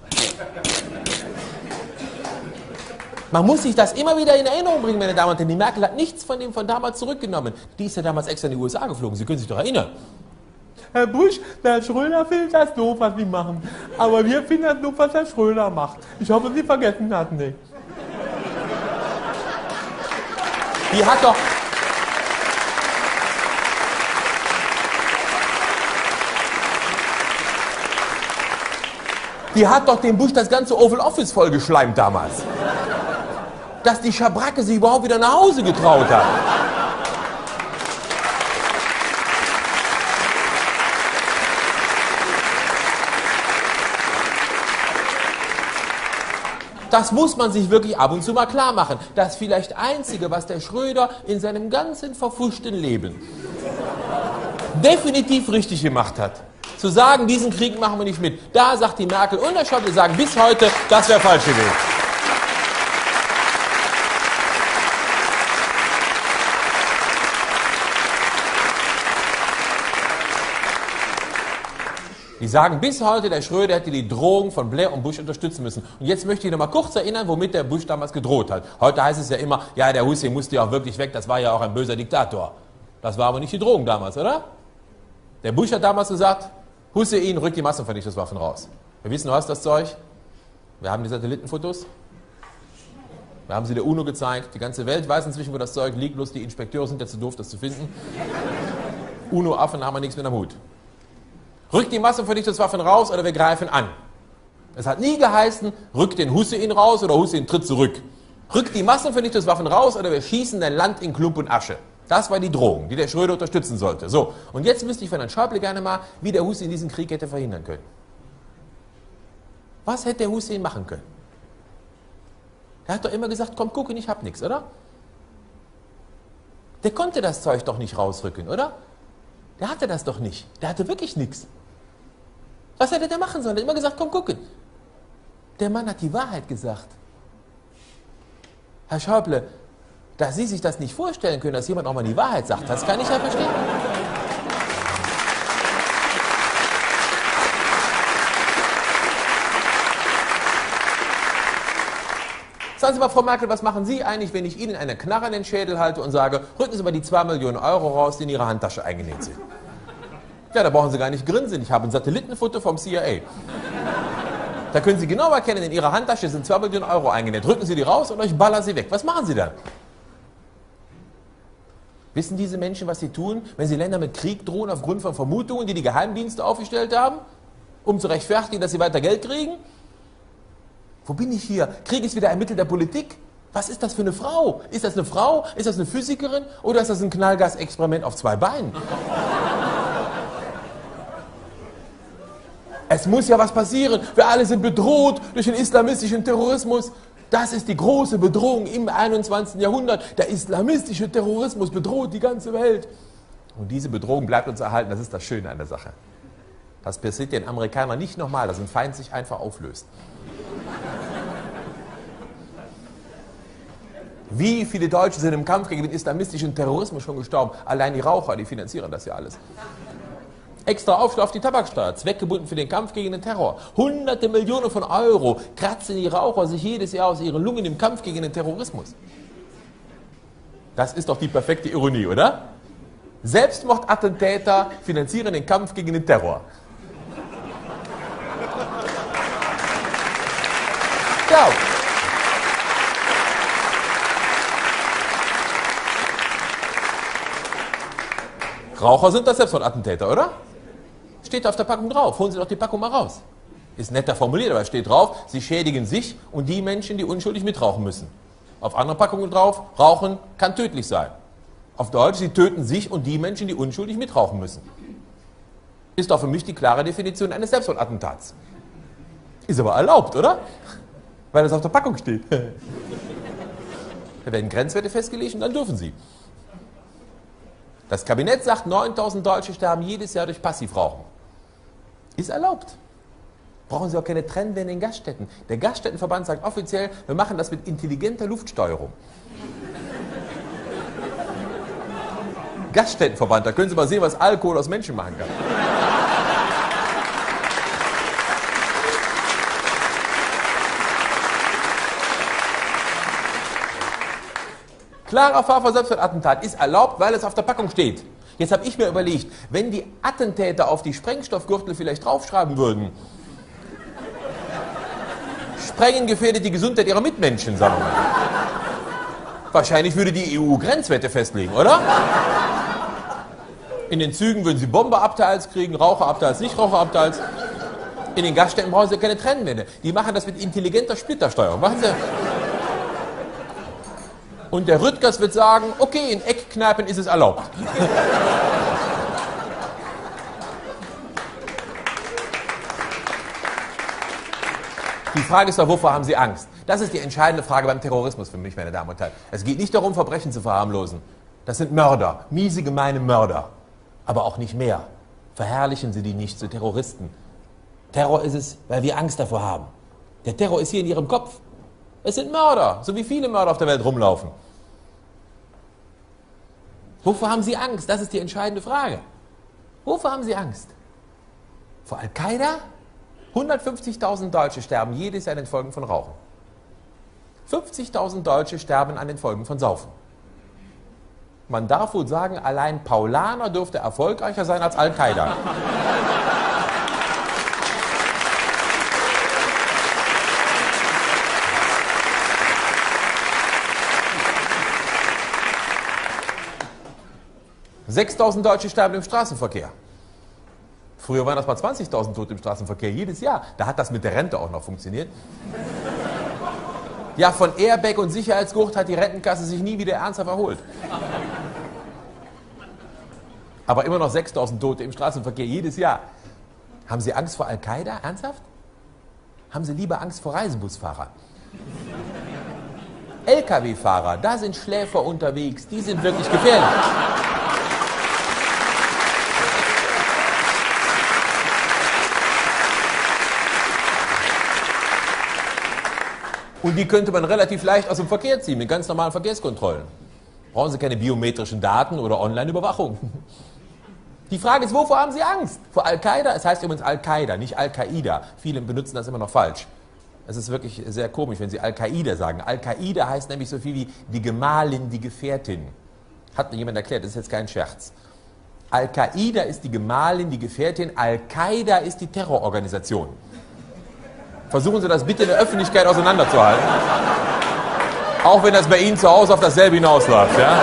Man muss sich das immer wieder in Erinnerung bringen, meine Damen und Herren. Die Merkel hat nichts von dem von damals zurückgenommen. Die ist ja damals extra in die USA geflogen. Sie können sich doch erinnern. Herr Bush, der Schröder findet das doof, was Sie machen. Aber wir finden das doof, was der Schröder macht. Ich hoffe, Sie vergessen das nicht. Die hat doch... Die hat doch dem Bush das ganze Oval Office vollgeschleimt damals. Dass die Schabracke sich überhaupt wieder nach Hause getraut hat. Das muss man sich wirklich ab und zu mal klar machen. Das vielleicht Einzige, was der Schröder in seinem ganzen verfuschten Leben definitiv richtig gemacht hat, zu sagen, diesen Krieg machen wir nicht mit. Da sagt die Merkel und der Schäuble sagen bis heute, das wäre falsch gewesen. Die sagen bis heute, der Schröder hätte die Drohung von Blair und Bush unterstützen müssen. Und jetzt möchte ich noch mal kurz erinnern, womit der Bush damals gedroht hat. Heute heißt es ja immer, ja, der Hussein musste ja auch wirklich weg, das war ja auch ein böser Diktator. Das war aber nicht die Drohung damals, oder? Der Bush hat damals gesagt, Hussein, rückt die Massenvernichtungswaffen raus. Wir wissen, was das Zeug? Wir haben die Satellitenfotos. Wir haben sie der UNO gezeigt. Die ganze Welt weiß inzwischen, wo das Zeug liegt, bloß die Inspekteure sind ja zu doof, das zu finden. UNO-Affen haben wir nichts mit am Hut. Rückt die Massenvernichtungswaffen raus oder wir greifen an. Es hat nie geheißen, rückt den Hussein raus oder Hussein tritt zurück. Rückt die Massenvernichtungswaffen raus oder wir schießen dein Land in Klump und Asche. Das war die Drohung, die der Schröder unterstützen sollte. So, und jetzt wüsste ich von Herrn Schäuble gerne mal, wie der Hussein diesen Krieg hätte verhindern können. Was hätte der Hussein machen können? Er hat doch immer gesagt, komm gucken, ich hab nichts, oder? Der konnte das Zeug doch nicht rausrücken, oder? Der hatte das doch nicht. Der hatte wirklich nichts. Was hätte der machen sollen? Er hat immer gesagt, komm gucken. Der Mann hat die Wahrheit gesagt. Herr Schäuble, dass Sie sich das nicht vorstellen können, dass jemand auch mal die Wahrheit sagt, das kann ich ja verstehen. Sagen Sie mal, Frau Merkel, was machen Sie eigentlich, wenn ich Ihnen eine Knarre in den Schädel halte und sage, rücken Sie mal die 2 Millionen Euro raus, die in Ihrer Handtasche eingenäht sind? Ja, da brauchen Sie gar nicht grinsen. Ich habe ein Satellitenfoto vom CIA. Da können Sie genau erkennen, in Ihrer Handtasche sind 2 Millionen Euro eingenäht. Drücken Sie die raus und euch ballern sie weg. Was machen Sie dann? Wissen diese Menschen, was sie tun, wenn sie Länder mit Krieg drohen aufgrund von Vermutungen, die die Geheimdienste aufgestellt haben, um zu rechtfertigen, dass sie weiter Geld kriegen? Wo bin ich hier? Krieg ist wieder ein Mittel der Politik? Was ist das für eine Frau? Ist das eine Frau? Ist das eine Physikerin? Oder ist das ein Knallgasexperiment auf 2 Beinen? Es muss ja was passieren. Wir alle sind bedroht durch den islamistischen Terrorismus. Das ist die große Bedrohung im 21. Jahrhundert. Der islamistische Terrorismus bedroht die ganze Welt. Und diese Bedrohung bleibt uns erhalten. Das ist das Schöne an der Sache. Das passiert den Amerikanern nicht nochmal, dass ein Feind sich einfach auflöst. Wie viele Deutsche sind im Kampf gegen den islamistischen Terrorismus schon gestorben? Allein die Raucher, die finanzieren das ja alles. Extra Aufschlag auf die Tabaksteuer, zweckgebunden für den Kampf gegen den Terror. Hunderte Millionen von Euro kratzen die Raucher sich jedes Jahr aus ihren Lungen im Kampf gegen den Terrorismus. Das ist doch die perfekte Ironie, oder? Selbstmordattentäter finanzieren den Kampf gegen den Terror. Ja. Raucher sind das Selbstmordattentäter, oder? Steht auf der Packung drauf. Holen Sie doch die Packung mal raus. Ist netter formuliert, aber steht drauf, Sie schädigen sich und die Menschen, die unschuldig mitrauchen müssen. Auf anderen Packungen drauf, Rauchen kann tödlich sein. Auf Deutsch, Sie töten sich und die Menschen, die unschuldig mitrauchen müssen. Ist doch für mich die klare Definition eines Selbstmordattentats. Ist aber erlaubt, oder? Weil das auf der Packung steht. Da werden Grenzwerte festgelegt und dann dürfen Sie. Das Kabinett sagt, 9000 Deutsche sterben jedes Jahr durch Passivrauchen. Ist erlaubt. Brauchen Sie auch keine Trennwände in Gaststätten. Der Gaststättenverband sagt offiziell, wir machen das mit intelligenter Luftsteuerung. Gaststättenverband, da können Sie mal sehen, was Alkohol aus Menschen machen kann. Klarer Fall von Selbstmordattentat ist erlaubt, weil es auf der Packung steht. Jetzt habe ich mir überlegt, wenn die Attentäter auf die Sprengstoffgürtel vielleicht draufschreiben würden, Sprengen gefährdet die Gesundheit ihrer Mitmenschen, sagen wir mal. Wahrscheinlich würde die EU Grenzwerte festlegen, oder? In den Zügen würden sie Bomberabteils kriegen, Raucherabteils, Nichtraucherabteils. In den Gaststätten brauchen sie keine Trennwände. Die machen das mit intelligenter Splittersteuerung. Machen sie. Und der Rüttgers wird sagen, okay, in Eckkneipen ist es erlaubt. Die Frage ist doch, wovor haben Sie Angst? Das ist die entscheidende Frage beim Terrorismus für mich, meine Damen und Herren. Es geht nicht darum, Verbrechen zu verharmlosen. Das sind Mörder, miese, gemeine Mörder. Aber auch nicht mehr. Verherrlichen Sie die nicht zu Terroristen. Terror ist es, weil wir Angst davor haben. Der Terror ist hier in Ihrem Kopf. Es sind Mörder, so wie viele Mörder auf der Welt rumlaufen. Wovor haben Sie Angst? Das ist die entscheidende Frage. Wovor haben Sie Angst? Vor Al-Qaida? 150.000 Deutsche sterben jedes Jahr an den Folgen von Rauchen. 50.000 Deutsche sterben an den Folgen von Saufen. Man darf wohl sagen, allein Paulaner dürfte erfolgreicher sein als Al-Qaida. ...6.000 Deutsche sterben im Straßenverkehr. Früher waren das mal 20.000 Tote im Straßenverkehr, jedes Jahr. Da hat das mit der Rente auch noch funktioniert. Ja, von Airbag und Sicherheitsgurt hat die Rentenkasse sich nie wieder ernsthaft erholt. Aber immer noch 6.000 Tote im Straßenverkehr jedes Jahr. Haben Sie Angst vor Al-Qaida? Ernsthaft? Haben Sie lieber Angst vor Reisebusfahrern? LKW-Fahrer, da sind Schläfer unterwegs, die sind wirklich gefährlich. Und die könnte man relativ leicht aus dem Verkehr ziehen, mit ganz normalen Verkehrskontrollen. Brauchen Sie keine biometrischen Daten oder Online-Überwachung. Die Frage ist, wovor haben Sie Angst? Vor Al-Qaida? Es heißt übrigens Al-Qaida, nicht Al-Qaida. Viele benutzen das immer noch falsch. Es ist wirklich sehr komisch, wenn Sie Al-Qaida sagen. Al-Qaida heißt nämlich so viel wie die Gemahlin, die Gefährtin. Hat mir jemand erklärt, das ist jetzt kein Scherz. Al-Qaida ist die Gemahlin, die Gefährtin. Al-Qaida ist die Terrororganisation. Versuchen Sie das bitte in der Öffentlichkeit auseinanderzuhalten. Auch wenn das bei Ihnen zu Hause auf dasselbe hinausläuft. Ja?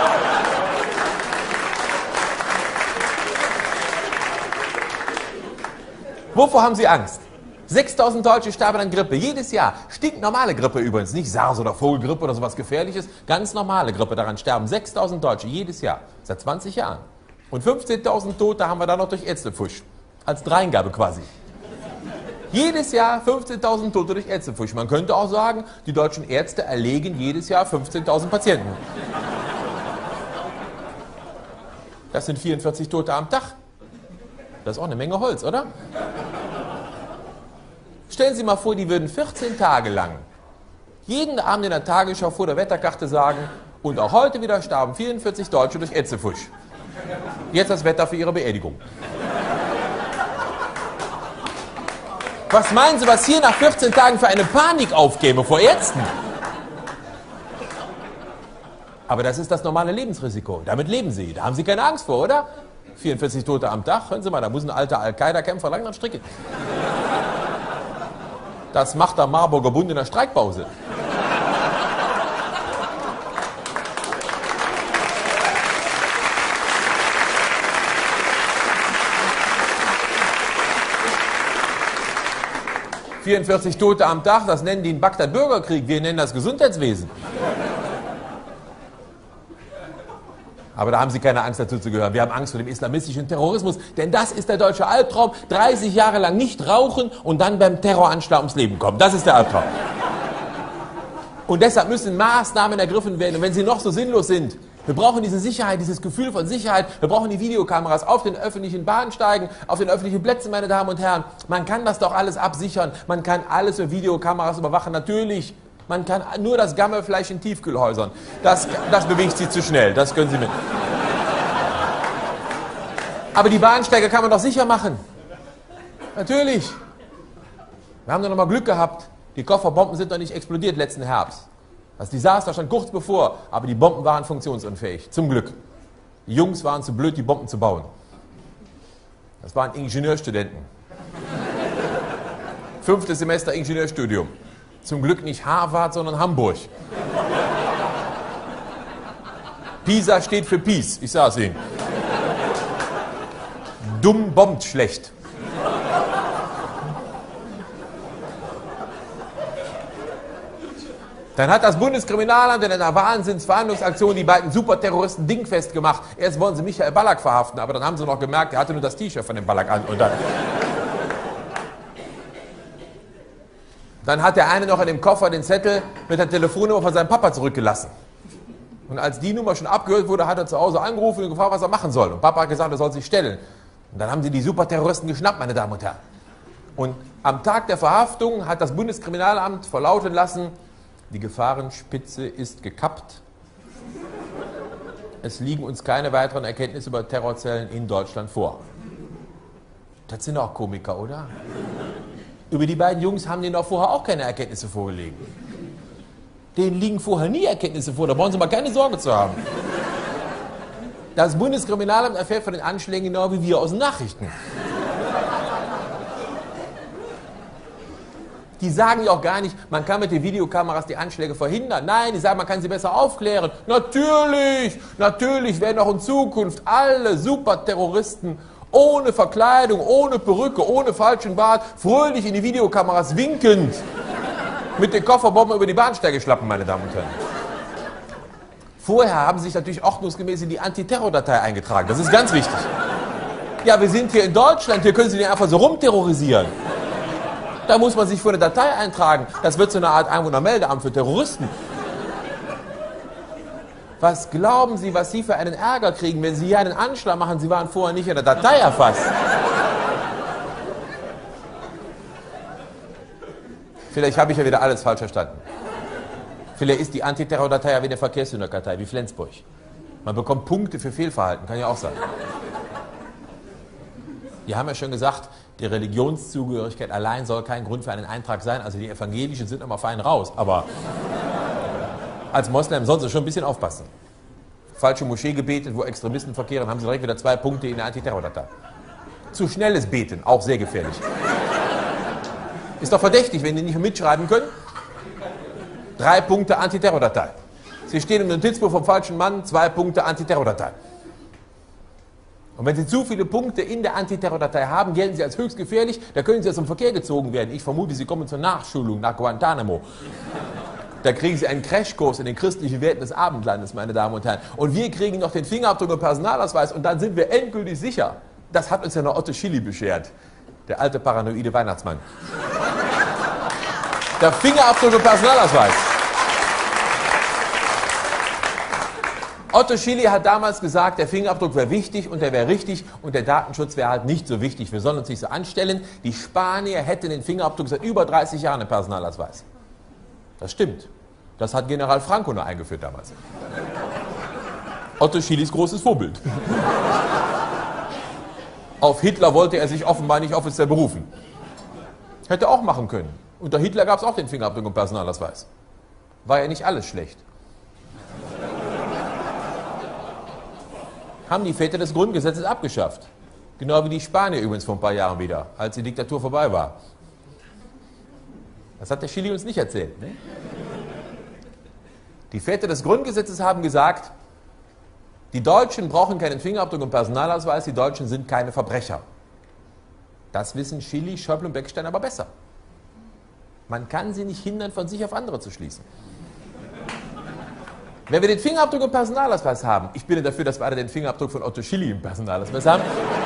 Wovor haben Sie Angst? 6.000 Deutsche sterben an Grippe, jedes Jahr. Stinknormale Grippe übrigens, nicht SARS oder Vogelgrippe oder sowas Gefährliches. Ganz normale Grippe, daran sterben 6.000 Deutsche jedes Jahr, seit 20 Jahren. Und 15.000 Tote haben wir dann noch durch Ärztepfusch. Als Dreingabe quasi. Jedes Jahr 15.000 Tote durch Ärztepfusch. Man könnte auch sagen, die deutschen Ärzte erlegen jedes Jahr 15.000 Patienten. Das sind 44 Tote am Tag. Das ist auch eine Menge Holz, oder? Stellen Sie mal vor, die würden 14 Tage lang jeden Abend in der Tagesschau vor der Wetterkarte sagen, und auch heute wieder starben 44 Deutsche durch Ätzepfusch. Jetzt das Wetter für ihre Beerdigung. Was meinen Sie, was hier nach 14 Tagen für eine Panik aufkäme vor Ärzten? Aber das ist das normale Lebensrisiko. Damit leben Sie. Da haben Sie keine Angst vor, oder? 44 Tote am Tag. Hören Sie mal, da muss ein alter Al-Qaida-Kämpfer lang am Stricken. Das macht der Marburger Bund in der Streikpause. ...44 Tote am Tag, das nennen die einen Bagdad-Bürgerkrieg, wir nennen das Gesundheitswesen. Aber da haben Sie keine Angst dazu zu gehören. Wir haben Angst vor dem islamistischen Terrorismus, denn das ist der deutsche Albtraum. 30 Jahre lang nicht rauchen und dann beim Terroranschlag ums Leben kommen. Das ist der Albtraum. Und deshalb müssen Maßnahmen ergriffen werden. Und wenn sie noch so sinnlos sind, wir brauchen diese Sicherheit, dieses Gefühl von Sicherheit. Wir brauchen die Videokameras auf den öffentlichen Bahnsteigen, auf den öffentlichen Plätzen, meine Damen und Herren. Man kann das doch alles absichern. Man kann alles mit Videokameras überwachen. Natürlich. Man kann nur das Gammelfleisch in Tiefkühlhäusern. Das bewegt Sie zu schnell. Das können Sie mit. Aber die Bahnsteige kann man doch sicher machen. Natürlich. Wir haben doch noch mal Glück gehabt. Die Kofferbomben sind noch nicht explodiert letzten Herbst. Das Desaster stand kurz bevor, aber die Bomben waren funktionsunfähig. Zum Glück. Die Jungs waren zu blöd, die Bomben zu bauen. Das waren Ingenieurstudenten. 5. Semester Ingenieurstudium. Zum Glück nicht Harvard, sondern Hamburg. PISA steht für Peace, ich sage es Ihnen. Dumm bombt schlecht. Dann hat das Bundeskriminalamt in einer Wahnsinnsverhandlungsaktion die beiden Superterroristen dingfest gemacht. Erst wollen sie Michael Ballack verhaften, aber dann haben sie noch gemerkt, er hatte nur das T-Shirt von dem Ballack an. Und dann hat der eine noch in dem Koffer den Zettel mit der Telefonnummer von seinem Papa zurückgelassen. Und als die Nummer schon abgehört wurde, hat er zu Hause angerufen und gefragt, was er machen soll. Und Papa hat gesagt, er soll sich stellen. Und dann haben sie die Superterroristen geschnappt, meine Damen und Herren. Und am Tag der Verhaftung hat das Bundeskriminalamt verlauten lassen, die Gefahrenspitze ist gekappt. Es liegen uns keine weiteren Erkenntnisse über Terrorzellen in Deutschland vor. Das sind auch Komiker, oder? Über die beiden Jungs haben denen doch vorher auch keine Erkenntnisse vorgelegt. Denen liegen vorher nie Erkenntnisse vor, da brauchen Sie mal keine Sorge zu haben. Das Bundeskriminalamt erfährt von den Anschlägen genau wie wir aus den Nachrichten. Die sagen ja auch gar nicht, man kann mit den Videokameras die Anschläge verhindern. Nein, die sagen, man kann sie besser aufklären. Natürlich werden auch in Zukunft alle Superterroristen ohne Verkleidung, ohne Perücke, ohne falschen Bart, fröhlich in die Videokameras winkend mit den Kofferbomben über die Bahnsteige schlappen, meine Damen und Herren. Vorher haben sie sich natürlich ordnungsgemäß in die Antiterrordatei eingetragen. Das ist ganz wichtig. Ja, wir sind hier in Deutschland, hier können Sie nicht einfach so rumterrorisieren. Da muss man sich vor eine Datei eintragen. Das wird so eine Art Einwohnermeldeamt für Terroristen. Was glauben Sie, was Sie für einen Ärger kriegen, wenn Sie hier einen Anschlag machen? Sie waren vorher nicht in der Datei erfasst. Vielleicht habe ich ja wieder alles falsch verstanden. Vielleicht ist die Antiterrordatei ja wie eine Verkehrssünderkartei, wie Flensburg. Man bekommt Punkte für Fehlverhalten, kann ja auch sein. Die haben ja schon gesagt, die Religionszugehörigkeit allein soll kein Grund für einen Eintrag sein. Also die Evangelischen sind immer fein raus. Aber als Moslem sollen sie schon ein bisschen aufpassen. Falsche Moschee gebetet, wo Extremisten verkehren, haben sie direkt wieder 2 Punkte in der Antiterrordatei. Zu schnelles Beten, auch sehr gefährlich. Ist doch verdächtig, wenn die nicht mitschreiben können. 3 Punkte Antiterrordatei. Sie stehen im Notizbuch vom falschen Mann, 2 Punkte Antiterrordatei. Und wenn Sie zu viele Punkte in der Antiterrordatei haben, gelten Sie als höchst gefährlich, da können Sie zum Verkehr gezogen werden. Ich vermute, Sie kommen zur Nachschulung nach Guantanamo. Da kriegen Sie einen Crashkurs in den christlichen Werten des Abendlandes, meine Damen und Herren. Und wir kriegen noch den Fingerabdruck und Personalausweis und dann sind wir endgültig sicher. Das hat uns ja noch Otto Schily beschert, der alte paranoide Weihnachtsmann. Der Fingerabdruck und Personalausweis. Otto Schily hat damals gesagt, der Fingerabdruck wäre wichtig und der wäre richtig und der Datenschutz wäre halt nicht so wichtig. Wir sollen uns nicht so anstellen. Die Spanier hätten den Fingerabdruck seit über 30 Jahren im Personalausweis. Das stimmt. Das hat General Franco nur eingeführt damals. Otto Schilys großes Vorbild. Auf Hitler wollte er sich offenbar nicht offiziell berufen. Hätte auch machen können. Unter Hitler gab es auch den Fingerabdruck und Personalausweis. War ja nicht alles schlecht. Haben die Väter des Grundgesetzes abgeschafft. Genau wie die Spanier übrigens vor ein paar Jahren wieder, als die Diktatur vorbei war. Das hat der Schily uns nicht erzählt. Ne? Die Väter des Grundgesetzes haben gesagt, die Deutschen brauchen keinen Fingerabdruck und Personalausweis, die Deutschen sind keine Verbrecher. Das wissen Schily, Schäuble und Beckstein aber besser. Man kann sie nicht hindern, von sich auf andere zu schließen. Wenn wir den Fingerabdruck im Personalausweis haben, ich bin dafür, dass wir alle den Fingerabdruck von Otto Schily im Personalausweis haben.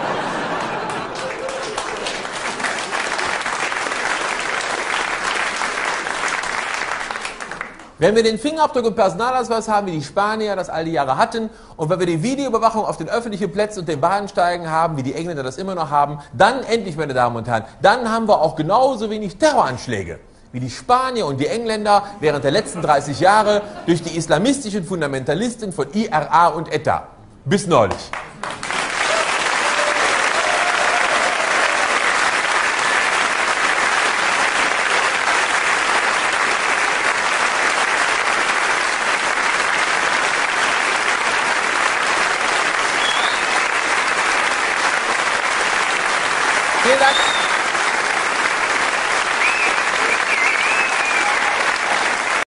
Wenn wir den Fingerabdruck im Personalausweis haben, wie die Spanier das all die Jahre hatten, und wenn wir die Videoüberwachung auf den öffentlichen Plätzen und den Bahnsteigen haben, wie die Engländer das immer noch haben, dann endlich, meine Damen und Herren, dann haben wir auch genauso wenig Terroranschläge wie die Spanier und die Engländer während der letzten 30 Jahre durch die islamistischen Fundamentalisten von IRA und ETA. Bis neulich. Vielen Dank.